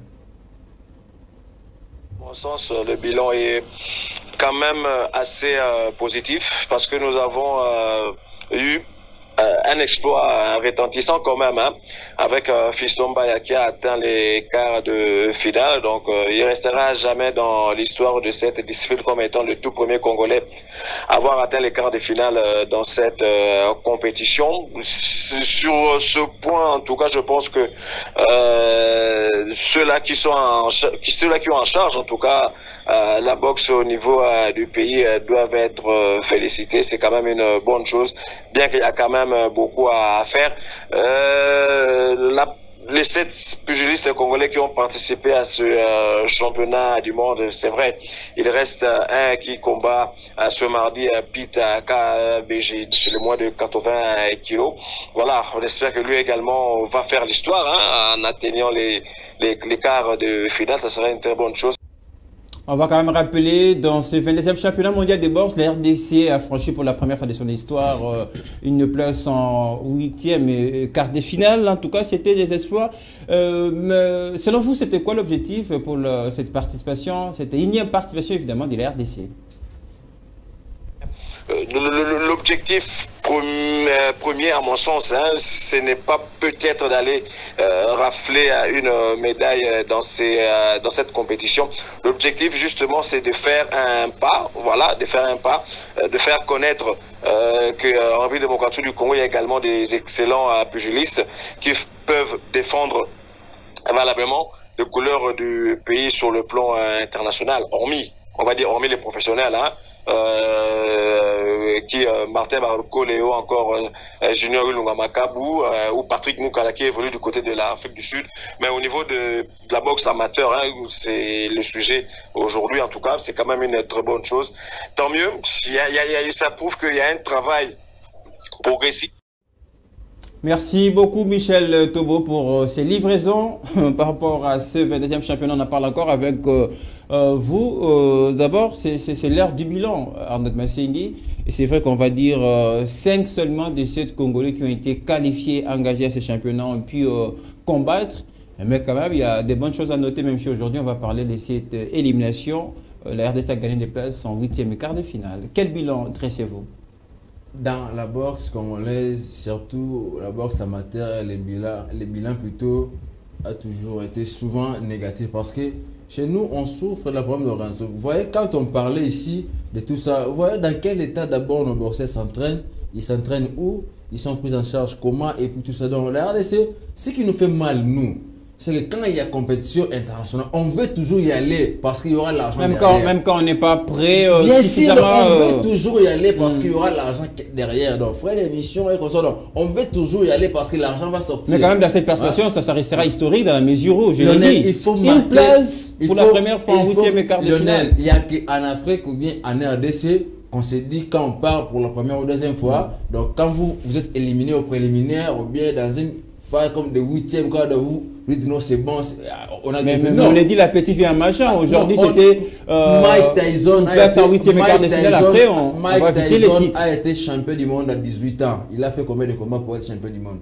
Speaker 6: À mon sens, le bilan est quand même assez euh, positif, parce que nous avons euh, eu euh, un exploit retentissant quand même, hein, avec euh, Fiston Baya qui a atteint les quarts de finale. Donc euh, il restera jamais dans l'histoire de cette discipline comme étant le tout premier Congolais à avoir atteint les quarts de finale euh, dans cette euh, compétition. Sur ce point, en tout cas, je pense que euh, ceux-là qui sont en qui ceux-là qui ont en charge, en tout cas, euh, la boxe au niveau euh, du pays euh, doivent être euh, félicités. C'est quand même une bonne chose, bien qu'il y a quand même beaucoup à faire. Euh, la Les sept pugilistes congolais qui ont participé à ce euh, championnat du monde, c'est vrai, il reste euh, un qui combat euh, ce mardi, euh, Pita Kabeji, chez le moins de quatre-vingts kilos. Voilà, on espère que lui également va faire l'histoire, hein, en atteignant les, les, les quarts de finale. Ça serait une très bonne chose.
Speaker 1: On va quand même rappeler, dans ce vingt-deuxième championnat mondial de boxe, la R D C a franchi pour la première fois de son histoire euh, une place en huitième et quart de finale. En tout cas, c'était des espoirs. Euh, mais selon vous, c'était quoi l'objectif pour le, cette participation? C'était une énième participation, évidemment, de la R D C.
Speaker 6: L'objectif premier, à mon sens, hein, ce n'est pas peut-être d'aller euh, rafler une médaille dans, ces, euh, dans cette compétition. L'objectif, justement, c'est de faire un pas, voilà, de faire un pas, euh, de faire connaître euh, qu'en République démocratique du Congo, il y a également des excellents euh, pugilistes qui peuvent défendre valablement les couleurs du pays sur le plan euh, international, hormis, on va dire, hormis les professionnels, hein, euh, qui euh, Martin Baroko, Léo, encore euh, Junior Ulunga Makabu, euh, ou Patrick Moukala qui évolue du côté de l'Afrique du Sud. Mais au niveau de, de la boxe amateur, hein, c'est le sujet aujourd'hui en tout cas, c'est quand même une très bonne chose. Tant mieux, il y a, il y a, il y a, ça prouve qu'il y a un travail progressif.
Speaker 1: Merci beaucoup Michel Tobo pour euh, ces livraisons par rapport à ce vingt-deuxième championnat. On en parle encore avec euh, euh, vous. Euh, D'abord, c'est l'heure du bilan, Arnaud Massengi. Et c'est vrai qu'on va dire euh, cinq seulement de sept Congolais qui ont été qualifiés, engagés à ces championnats ont pu euh, combattre. Mais quand même, il y a des bonnes choses à noter, même si aujourd'hui on va parler de cette euh, élimination. Euh, la R D C a gagné des places en huitième et quart de finale. Quel bilan dressez-vous?
Speaker 2: Dans la boxe congolaise, surtout la boxe amateur, les bilans, les bilans plutôt a toujours été souvent négatifs parce que chez nous, on souffre de la problème d'organisation. Vous voyez, quand on parlait ici de tout ça, vous voyez dans quel état d'abord nos boxeurs s'entraînent, ils s'entraînent où, ils sont pris en charge comment et puis tout ça. Donc la R D C, ce qui nous fait mal, nous, c'est que quand il y a compétition internationale, on veut toujours y aller parce qu'il y aura l'argent
Speaker 1: même
Speaker 2: derrière.
Speaker 1: Quand, même quand on n'est pas prêt euh,
Speaker 2: Bien
Speaker 1: suffisamment...
Speaker 2: sûr, on
Speaker 1: euh...
Speaker 2: veut toujours y aller parce
Speaker 1: mm.
Speaker 2: qu'il y aura l'argent derrière. Donc, frère l'émission et comme ça, donc, on veut toujours y aller parce que l'argent va sortir.
Speaker 1: Mais quand même, dans cette perspective, ouais. ça, ça restera historique dans la mesure où, je l'ai dit,
Speaker 2: il faut
Speaker 1: une
Speaker 2: marquer,
Speaker 1: place pour
Speaker 2: faut,
Speaker 1: la première fois en huitième et quart de finale.
Speaker 2: Il n'y a qu'en Afrique ou bien en R D C qu'on se dit quand on part pour la première ou deuxième fois. Mm. Donc, quand vous, vous êtes éliminé au préliminaire ou bien dans une phase comme de huitième quart de vous, vous dites non, c'est bon. On a
Speaker 1: mais,
Speaker 2: mais
Speaker 1: mais on a dit l'appétit vient un machin. Aujourd'hui, c'était
Speaker 2: euh, Mike Tyson.
Speaker 1: Une place en huitième et quart de finale. Après, on,
Speaker 2: Mike
Speaker 1: on va viser les titres.
Speaker 2: a été champion du monde à dix-huit ans. Il a fait combien de combats pour être champion du monde?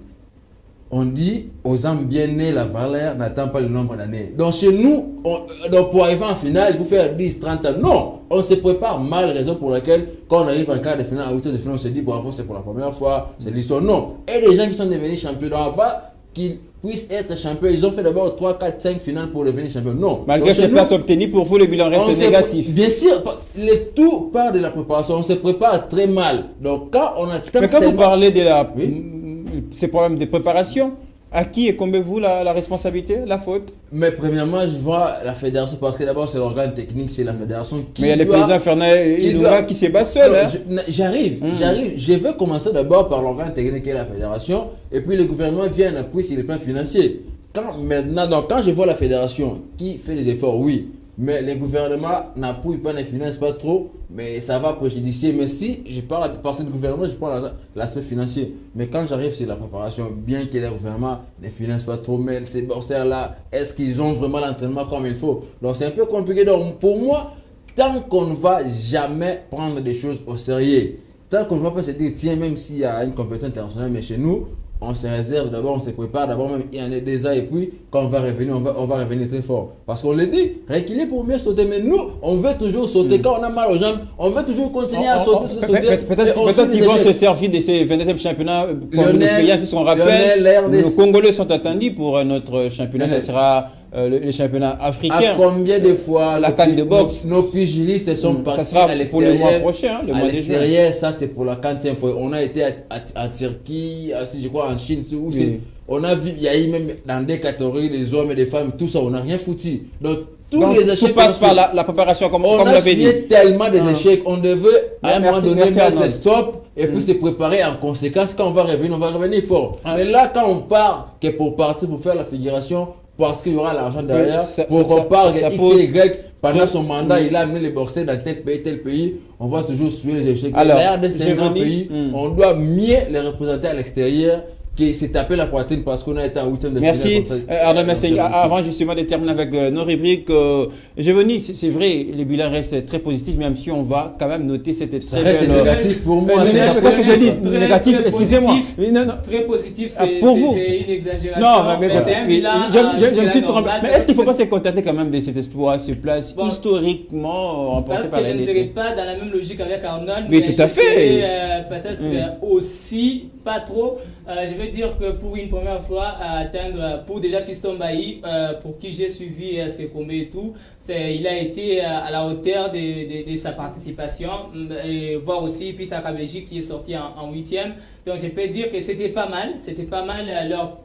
Speaker 2: On dit aux hommes bien nés, la valeur n'attend pas le nombre d'années. Donc chez nous, on, donc pour arriver en finale, il faut faire dix, trente ans. Non, on se prépare mal, raison pour laquelle quand on arrive en quart de finale, en huitième de finale, on se dit bravo, c'est pour la première fois, c'est l'histoire. Non, et les gens qui sont devenus champions avant qu'ils puissent être champions, ils ont fait d'abord trois, quatre, cinq finales pour devenir champions. Non.
Speaker 1: Malgré ces places obtenues, pour vous, le bilan reste négatif.
Speaker 2: Bien sûr, le tout part de la préparation. On se prépare très mal. Donc quand on attend...
Speaker 1: Mais quand
Speaker 2: seulement...
Speaker 1: vous parlez de la...
Speaker 2: Oui?
Speaker 1: ces problèmes de préparation, à qui et combien vous la, la responsabilité, la faute?
Speaker 2: Mais premièrement, je vois la fédération, parce que d'abord c'est l'organe technique, c'est la fédération qui.
Speaker 1: Mais il y a le président Fernand Ilunga qui se bat seul. Hein?
Speaker 2: J'arrive, mmh. j'arrive. Je veux commencer d'abord par l'organe technique qui est la fédération, et puis le gouvernement vient en appui sur le plan financier. Quand, maintenant, donc, quand je vois la fédération qui fait les efforts, oui, mais le gouvernement n'appuie pas, ne finance pas trop, mais ça va préjudicer. Mais si je parle par ce gouvernement, je prends l'aspect financier. Mais quand j'arrive sur la préparation, bien que le gouvernement ne finance pas trop, mais ces boxeurs-là, est-ce qu'ils ont vraiment l'entraînement comme il faut? Donc c'est un peu compliqué. Donc pour moi, tant qu'on ne va jamais prendre des choses au sérieux, tant qu'on ne va pas se dire, tiens, même s'il y a une compétition internationale, mais chez nous, on se réserve, d'abord on se prépare, d'abord même il y en a des ans et puis quand on va revenir, on va, on va revenir très fort. Parce qu'on le dit, reculer pour mieux sauter, mais nous, on veut toujours sauter. Mm. Quand on a mal aux jambes, on veut toujours continuer on, à sauter, on, sauter.
Speaker 1: Peut-être peut qu'ils vont se servir de ces vingt-neuvième championnats comme une expérience, puisqu'on rappelle, nos Congolais sont attendus pour notre championnat, Lionel. Ce sera euh, le, le championnat africain.
Speaker 2: À combien de fois
Speaker 1: la canne de boxe,
Speaker 2: nos, nos pugilistes sont mm. partis
Speaker 1: ça sera
Speaker 2: à l'extérieur
Speaker 1: pour le mois prochain, hein, le mois de juin.
Speaker 2: Ça c'est pour la quantième fois. On a été à, à, à Turquie, à, je crois en Chine, où oui. On a vu, il y a eu même dans des catégories, les hommes et les femmes, tout ça, on n'a rien foutu. Donc, tous
Speaker 1: Donc,
Speaker 2: les échecs.
Speaker 1: Tout passe par la, la préparation, comme, comme
Speaker 2: on
Speaker 1: l'avait dit.
Speaker 2: On a signé tellement des ah. échecs, on devait à un moment donné
Speaker 1: merci
Speaker 2: mettre stop et puis mm. se préparer en conséquence. Quand on va revenir, on va revenir fort. Ah. Mais là, quand on part, que pour partir pour faire la figuration, parce qu'il y aura l'argent derrière, ça, pour qu'on parle de X et Y, pendant son mandat, mm. il a amené les boxeurs dans tel pays, tel pays, on va toujours suivre les échecs. Alors, c'est un grand pays, mm. on doit mieux les représenter à l'extérieur. Qui s'est tapé la poitrine parce qu'on a été en huitième de finale.
Speaker 1: Merci. Euh, Arnaud Massengi, avant justement de terminer avec euh, nos rubriques, euh, je venais, c'est vrai, le bilan reste très positif, même si on va quand même noter cette très
Speaker 2: ça reste belle, négatif pour moi.
Speaker 1: Qu'est-ce que j'ai dit? Négatif, excusez-moi.
Speaker 3: Très positif, c'est
Speaker 1: pour vous.
Speaker 3: une exagération.
Speaker 1: Non, mais, mais
Speaker 3: c'est un bilan.
Speaker 1: Je me suis trompé. Mais est-ce qu'il ne faut pas se contenter quand même de ces exploits, ces places bon, historiquement remportées par la
Speaker 3: L D C? Je ne serais pas dans la même logique avec Arnold.
Speaker 1: Oui, tout à fait.
Speaker 3: Peut-être aussi, pas trop. Je vais dire que pour une première fois atteindre, pour déjà Fiston Bailly, euh, pour qui j'ai suivi euh, ses combats et tout, il a été euh, à la hauteur de, de, de sa participation, et voir aussi Peter Kabeji qui est sorti en huitième. Donc je peux dire que c'était pas mal, c'était pas mal euh, leur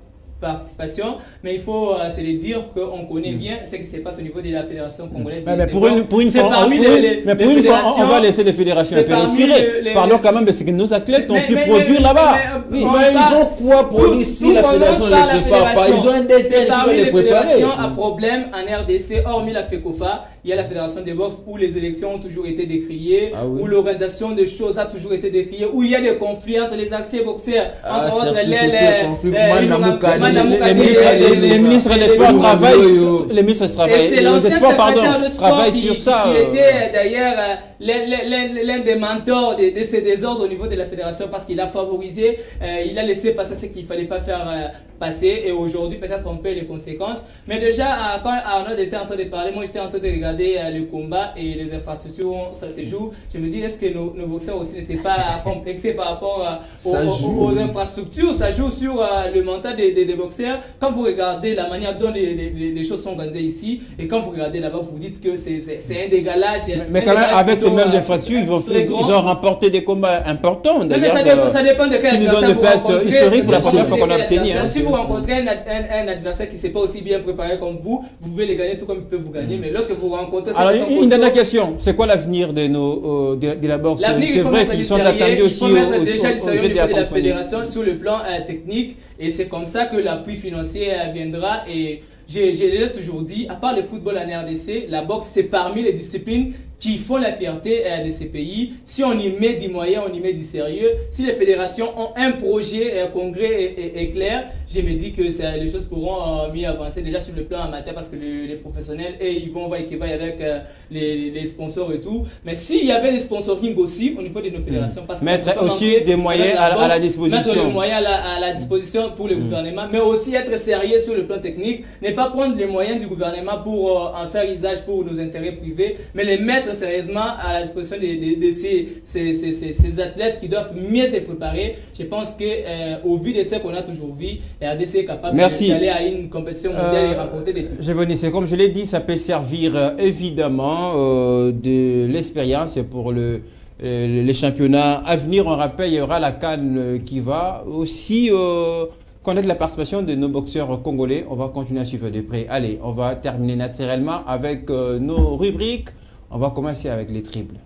Speaker 3: participation, mais il faut euh, se le dire qu'on connaît bien ce qui se passe au niveau de la Fédération congolaise.
Speaker 1: Mais,
Speaker 3: de,
Speaker 1: mais
Speaker 3: de
Speaker 1: pour, une, pour une fois, on,
Speaker 3: les, les,
Speaker 1: mais pour
Speaker 3: les
Speaker 1: une fois on, on va laisser les fédérations un peu respirer.
Speaker 3: Les, les,
Speaker 1: Parlons quand même de ce que nos athlètes ont
Speaker 3: mais,
Speaker 1: pu
Speaker 3: mais,
Speaker 1: produire là-bas.
Speaker 2: Mais, oui, mais ils ont quoi pour ici? La fédération ne les prépare pas. Ils ont un dessin qui doit les préparer.
Speaker 3: Les fédérations à problème en R D C, hormis la FECOFA, il y a la fédération des boxe où les élections ont toujours été décriées, ah oui. où l'organisation des choses a toujours été décriée, où il y a des conflits entre les anciens boxeurs,
Speaker 2: ah,
Speaker 3: entre autres
Speaker 1: les, les ministres des sports travaillent, les ministres travaillent,
Speaker 3: c'est l'ancien secrétaire de sport qui,
Speaker 1: sur ça,
Speaker 3: qui, qui était d'ailleurs l'un des mentors de, de ces désordres au niveau de la fédération parce qu'il a favorisé, euh, il a laissé passer ce qu'il ne fallait pas faire euh, passer et aujourd'hui peut-être on paie les conséquences. Mais déjà euh, quand Arnaud était en train de parler, moi j'étais en train de regarder euh, le combat et les infrastructures, ça se joue. Je me dis est-ce que nos, nos boxeurs aussi n'étaient pas complexés par rapport euh, aux, aux, aux infrastructures? Ça joue sur euh, le mental des, des, des boxeurs. Quand vous regardez la manière dont les, les, les choses sont organisées ici et quand vous regardez là-bas, vous dites que c'est un dégalage.
Speaker 1: Mais, mais quand même avec ces mêmes infrastructures, ils, vont, ils ont remporté des combats importants.
Speaker 3: Mais ça, dépend, ça dépend de quel
Speaker 1: qui nous donne des places historiques pour la première fois qu'on a obtenu.
Speaker 3: Hein, si vous rencontrez un, un, un adversaire qui ne s'est pas aussi bien préparé comme vous, vous pouvez les gagner tout comme il peut vous gagner. Mm. Mais lorsque vous rencontrez...
Speaker 1: Alors, une dernière question. C'est quoi l'avenir de, nos, euh, de, de la boxe? C'est vrai qu'ils sont attendus aussi au,
Speaker 3: au, au déjà
Speaker 1: au, au jeu de
Speaker 3: la,
Speaker 1: la,
Speaker 3: la fédération sur le plan euh, technique. Et c'est comme ça que l'appui financier euh, viendra. Et j'ai toujours dit, à part le football en R D C, la boxe, c'est parmi les disciplines qui font la fierté euh, de ces pays. Si on y met du moyen, on y met du sérieux. Si les fédérations ont un projet euh, concret et, et, et clair, je me dis que les choses pourront euh, mieux avancer déjà sur le plan amateur parce que le, les professionnels, et ils vont voir et avec euh, les, les sponsors et tout. Mais s'il y avait des sponsoring aussi au niveau de nos fédérations, parce que
Speaker 1: mettre aussi des moyens à, à la disposition.
Speaker 3: Mettre des moyens à la, à la disposition pour le mmh. gouvernement, mais aussi être sérieux sur le plan technique. Ne pas prendre les moyens du gouvernement pour euh, en faire usage pour nos intérêts privés, mais les mettre sérieusement à la disposition de, de, de ces, ces, ces, ces, ces athlètes qui doivent mieux se préparer. Je pense que euh, au vu de ce qu'on a toujours vu, R D C est capable d'aller à une compétition mondiale euh, et remporter des titres.
Speaker 1: Je venais, c'est comme je l'ai dit, ça peut servir euh, évidemment euh, de l'expérience pour le, euh, les championnats à venir. On rappelle, il y aura la CAN euh, qui va aussi euh, connaître la participation de nos boxeurs congolais. On va continuer à suivre de près. Allez, on va terminer naturellement avec euh, nos rubriques. On va commencer avec les triples.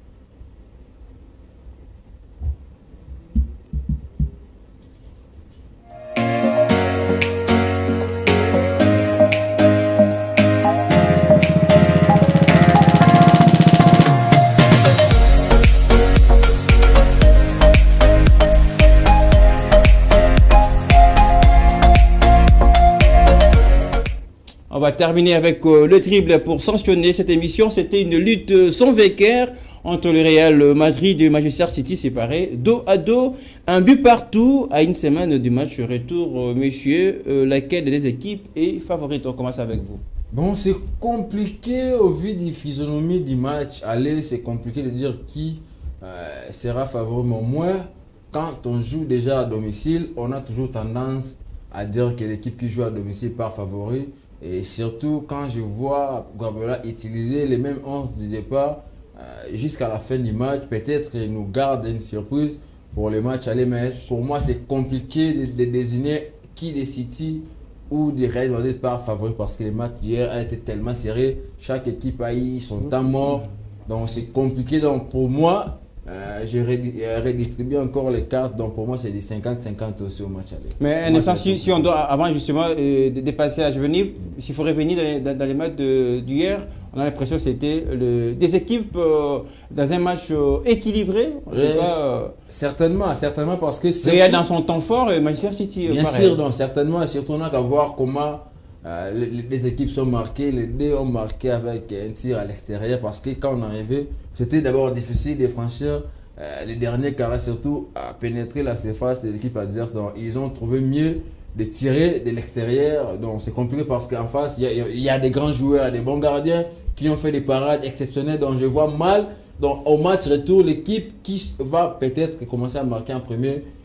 Speaker 1: On va terminer avec euh, le triple pour sanctionner cette émission. C'était une lutte euh, sans vainqueur entre le Real Madrid et Manchester City séparés dos à dos. Un but partout à une semaine du match retour. Euh, messieurs, euh, laquelle des équipes est favorite? On commence avec vous.
Speaker 2: Bon, c'est compliqué au vu de la physionomie du match. Allez, c'est compliqué de dire qui euh, sera favori. Mais moi, quand on joue déjà à domicile, on a toujours tendance à dire que l'équipe qui joue à domicile part favori. Et surtout quand je vois Guardiola utiliser les mêmes onze du départ euh, jusqu'à la fin du match, peut-être qu'il nous garde une surprise pour les matchs aller. Mais pour moi, c'est compliqué de, de désigner qui des City ou des Real Madrid part favori parce que les matchs d'hier ont été tellement serrés. Chaque équipe a eu son temps mort. Donc c'est compliqué. Donc pour moi, Euh, je redistribue encore les cartes, donc pour moi c'est des cinquante cinquante aussi au match aller.
Speaker 1: Mais un instant, si, si on doit, avant justement euh, de dépasser à venir, s'il faut revenir dans les, dans, dans les matchs d'hier, on a l'impression que c'était le, des équipes euh, dans un match euh, équilibré.
Speaker 2: Euh,
Speaker 1: cas, euh,
Speaker 2: certainement, certainement parce que c'est
Speaker 1: Real dans son temps fort et Manchester City.
Speaker 2: Bien
Speaker 1: pareil.
Speaker 2: sûr, donc, certainement, surtout on a qu'à voir comment euh, les, les équipes sont marquées, les deux ont marqué avec un tir à l'extérieur parce que quand on est arrivé, c'était d'abord difficile de franchir euh, les derniers carrés, surtout à pénétrer la surface de l'équipe adverse. Donc ils ont trouvé mieux de tirer de l'extérieur. Donc c'est compliqué parce qu'en face, il y, y a des grands joueurs, des bons gardiens qui ont fait des parades exceptionnelles. Donc je vois mal, donc, au match retour, l'équipe qui va peut-être commencer à marquer en premier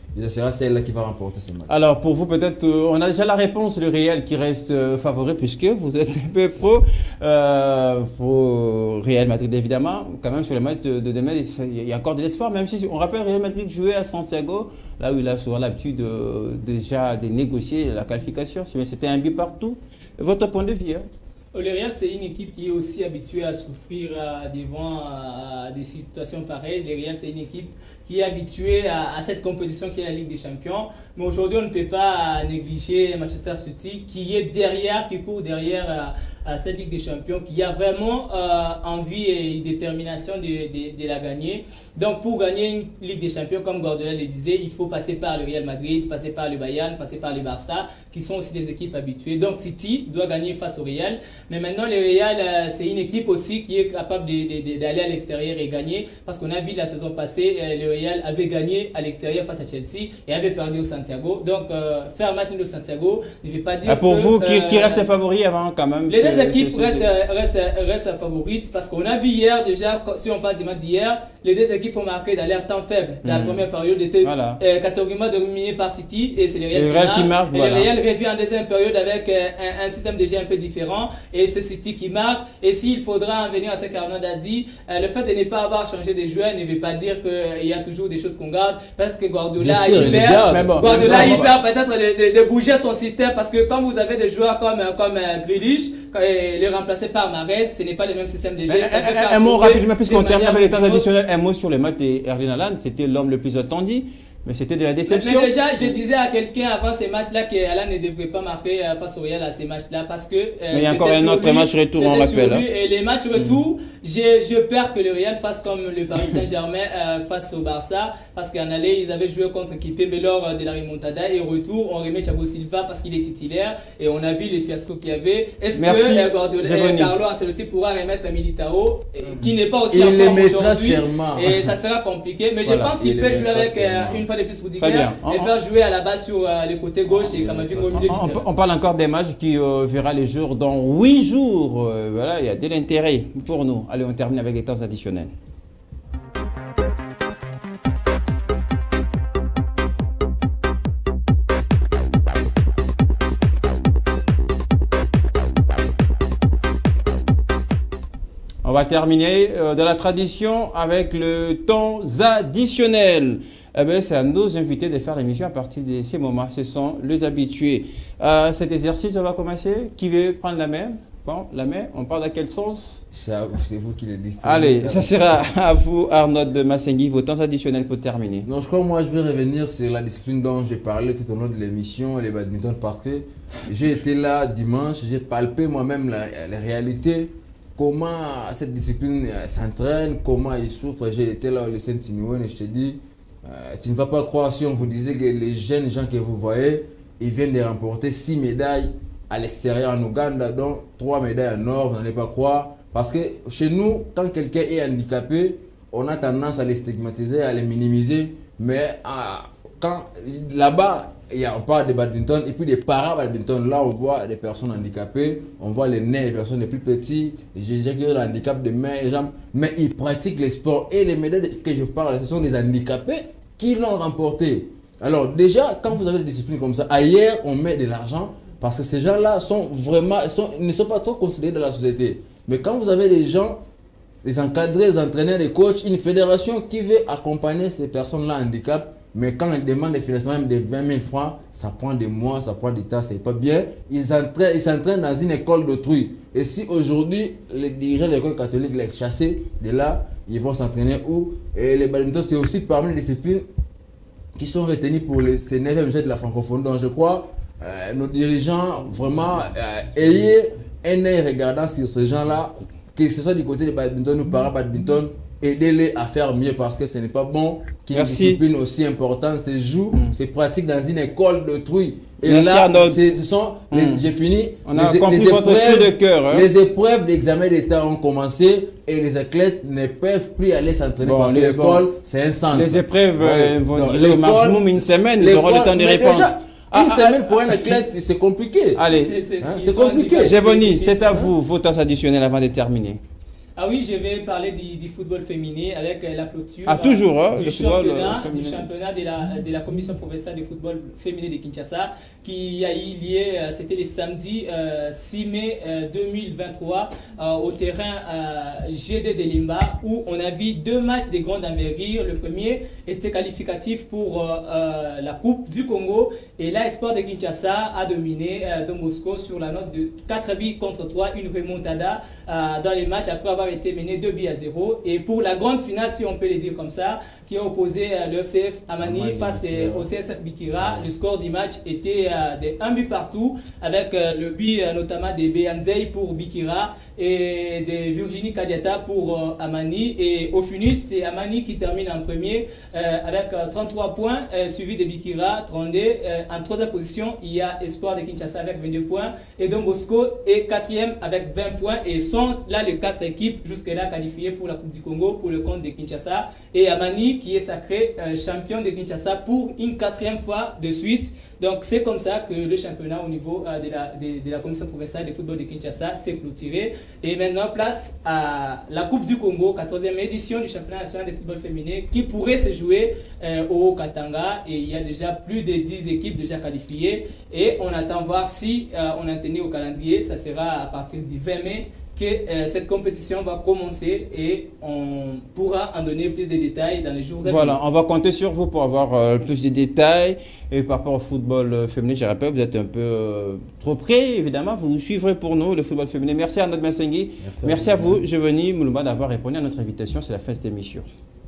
Speaker 2: et ce sera celle-là qui va remporter ce match.
Speaker 1: Alors pour vous peut-être, euh, on a déjà la réponse, le Real qui reste euh, favori puisque vous êtes un peu pro, euh, pro Real Madrid évidemment. Quand même sur le match de, de demain, il y a encore de l'espoir, même si on rappelle Real Madrid jouait à Santiago, là où il a souvent l'habitude de, déjà de négocier la qualification. C'était un but partout. Votre point de vue hein?
Speaker 3: Le Real, c'est une équipe qui est aussi habituée à souffrir à, devant à des situations pareilles. Le Real, c'est une équipe qui est habituée à, à cette compétition qui est la Ligue des Champions. Mais aujourd'hui, on ne peut pas négliger Manchester City qui est derrière, qui court derrière à, à cette Ligue des Champions, qui a vraiment euh, envie et détermination de, de, de la gagner. Donc, pour gagner une Ligue des Champions, comme Guardiola le disait, il faut passer par le Real Madrid, passer par le Bayern, passer par le Barça, qui sont aussi des équipes habituées. Donc, City doit gagner face au Real. Mais maintenant, le Real, euh, c'est une équipe aussi qui est capable d'aller à l'extérieur et gagner. Parce qu'on a vu la saison passée, euh, le Real avait gagné à l'extérieur face à Chelsea et avait perdu au Santiago. Donc, euh, faire match nul au Santiago ne veut pas dire
Speaker 1: ah, pour
Speaker 3: que,
Speaker 1: vous, qui,
Speaker 3: euh,
Speaker 1: qui reste favori avant quand même?
Speaker 3: Les deux équipes restent, restent, restent favorites parce qu'on a vu hier déjà, si on parle du match d'hier, les deux équipes ont marqué dans l'air temps faible. La mmh. première période était voilà. euh, catégoriquement dominée par City et c'est le Real,
Speaker 1: le
Speaker 3: qui,
Speaker 1: Real
Speaker 3: marque.
Speaker 1: qui marque.
Speaker 3: Et
Speaker 1: voilà.
Speaker 3: le Real revient en deuxième période avec euh, un, un système de jeu un peu différent et c'est City qui marque. Et s'il faudra en venir à ce qu'Arnaud a dit, euh, le fait de ne pas avoir changé de joueur ne veut pas dire qu'il euh, y a toujours des choses qu'on garde. Peut-être que Guardiola
Speaker 2: sûr,
Speaker 3: il perd,
Speaker 2: bon,
Speaker 3: Guardiola il perd peut-être de, de, de bouger son système parce que quand vous avez des joueurs comme, comme euh, Grealish, les remplacer par Mahrez, ce n'est pas le même système de jeu.
Speaker 1: Un, un, un mot rapidement, puisqu'on termine avec les temps additionnels, un mot sur le match d'Erling Haaland, c'était l'homme le plus attendu. Mais c'était de la déception.
Speaker 3: Mais déjà, je disais à quelqu'un avant ces matchs-là qu'Alan ne devrait pas marquer euh, face au Real à ces matchs-là parce que. Euh,
Speaker 1: mais il y a encore un autre lui, match retour, on rappelle. Hein.
Speaker 3: Et les matchs retour, mmh. je, je perds que le Real fasse comme le Paris Saint-Germain euh, face au Barça parce qu'en aller, ils avaient joué contre Kipembe lors de la remontada et au retour, on remet Thiago Silva parce qu'il est titulaire et on a vu les fiascos qu'il y avait. Est-ce que euh, Guardiola, euh, Carlo Ancelotti pourra remettre Militao euh, qui n'est pas aussi en forme aujourd'hui et ça sera compliqué. Mais voilà, je pense qu'il peut jouer avec euh, une de plus et faire jouer à la base sur euh, le côté gauche et Kamavinga au milieu.
Speaker 1: On, on parle encore des matchs qui euh, verra les jours dans huit jours. Euh, voilà, il y a de l'intérêt pour nous. Allez, on termine avec les temps additionnels. On va terminer euh, dans la tradition avec le temps additionnel. Eh bien, c'est à nos invités de faire l'émission à partir de ces moments. Ce sont les habitués. Euh, cet exercice, on va commencer. Qui veut prendre la main? Bon, la main, on parle dans quel sens?
Speaker 2: C'est vous qui le dites.
Speaker 1: Allez, ça sera à vous, Arnaud de Massengui, vos temps additionnels pour terminer.
Speaker 2: Non, je crois que moi, je vais revenir sur la discipline dont j'ai parlé tout au long de l'émission, les badminton parquet. J'ai été là dimanche, j'ai palpé moi-même la, la réalité. Comment cette discipline s'entraîne, comment il souffre. J'ai été là au lycée de Timiouane et je te dis, euh, tu ne vas pas croire si on vous disait que les jeunes gens que vous voyez, ils viennent de remporter six médailles à l'extérieur en Ouganda, donc trois médailles en or, vous n'allez pas croire. Parce que chez nous, quand quelqu'un est handicapé, on a tendance à les stigmatiser, à les minimiser. Mais ah, quand là-bas, on parle de badminton et puis des para-badminton, là on voit des personnes handicapées, on voit les nez des personnes les plus petits, j'ai le handicap de mains et jambes, mais ils pratiquent les sports et les médailles que je parle, ce sont des handicapés qui l'ont remporté. Alors déjà, quand vous avez des disciplines comme ça, ailleurs on met de l'argent parce que ces gens-là sont vraiment, sont, ne sont pas trop considérés dans la société. Mais quand vous avez des gens, les encadrés, les entraîneurs, les coachs, une fédération qui veut accompagner ces personnes-là handicap, mais quand ils demandent des financements même de vingt mille francs, ça prend des mois, ça prend du temps, c'est pas bien. Ils s'entraînent ils s'entraînent dans une école d'autrui. Et si aujourd'hui, les dirigeants de l'école catholique les chassent de là, ils vont s'entraîner où? Et les badminton, c'est aussi parmi les disciplines qui sont retenues pour les neuvième jet de la francophonie. Donc je crois, euh, nos dirigeants, vraiment, euh, ayez un œil regardant sur ces gens-là, que ce soit du côté des badminton ou para-badminton, aidez-les à faire mieux parce que ce n'est pas bon qu'une discipline aussi importante se joue, mm. se pratique dans une école d'autrui. Et merci là, ce sont, mm. j'ai fini,
Speaker 1: on a
Speaker 2: les,
Speaker 1: compris
Speaker 2: les
Speaker 1: votre
Speaker 2: épreuves,
Speaker 1: cri de cœur, hein?
Speaker 2: Les épreuves d'examen d'État ont commencé et les athlètes ne peuvent plus aller s'entraîner bon, parce que l'école, bon, c'est un centre.
Speaker 1: Les épreuves euh, vont durer au maximum une semaine, ils auront le temps de répondre. Déjà,
Speaker 2: ah, une ah, semaine pour un athlète, c'est compliqué.
Speaker 1: Allez,
Speaker 2: c'est hein, compliqué.
Speaker 1: Gévoni, c'est à vous, vos temps additionnels avant de terminer.
Speaker 3: Ah oui, je vais parler du, du football féminin avec la clôture
Speaker 1: ah, toujours, hein,
Speaker 3: du,
Speaker 1: le football,
Speaker 3: championnat,
Speaker 1: euh,
Speaker 3: du championnat de la, de la Commission provinciale de football féminin de Kinshasa qui a eu lieu, c'était le samedi euh, six mai euh, deux mille vingt-trois euh, au terrain euh, G D de Limba où on a vu deux matchs de grande envergure. Le premier était qualificatif pour euh, euh, la Coupe du Congo et l'A S Sport de Kinshasa a dominé euh, Don Bosco sur la note de quatre buts contre trois, une remontada euh, dans les matchs après avoir été mené deux buts à zéro. Et pour la grande finale, si on peut le dire comme ça, qui a opposé euh, le F C F Amani, Amani face euh, au C S F Bikira, ouais. Le score du match était euh, de un but partout avec euh, le but euh, notamment de Beyanzei pour Bikira et de Virginie Kadiata pour euh, Amani. Et au finish, c'est Amani qui termine en premier euh, avec euh, trente-trois points, euh, suivi de Bikira, trente-deux. Euh, en troisième position, il y a Espoir de Kinshasa avec vingt-deux points et Don Bosco est quatrième avec vingt points et sont là les quatre équipes jusque-là qualifiées pour la Coupe du Congo pour le compte de Kinshasa. Et Amani qui est sacré euh, champion de Kinshasa pour une quatrième fois de suite. Donc c'est comme ça que le championnat au niveau euh, de, la, de, de la Commission provinciale de football de Kinshasa s'est clôturé. Et maintenant place à la Coupe du Congo, quatorzième édition du championnat national de football féminin qui pourrait se jouer euh, au Katanga. Et il y a déjà plus de dix équipes déjà qualifiées. Et on attend voir si euh, on a tenu au calendrier. Ça sera à partir du vingt mai que euh, cette compétition va commencer et on pourra en donner plus de détails dans les jours à venir.
Speaker 1: Voilà, on va compter sur vous pour avoir euh, plus de détails. Et par rapport au football euh, féminin, je rappelle, vous êtes un peu euh, trop près, évidemment. Vous suivrez pour nous le football féminin. Merci à notre Mensengui. Merci, Merci à vous, Giovanni Moulumba, d'avoir répondu à notre invitation. C'est la fin de cette émission.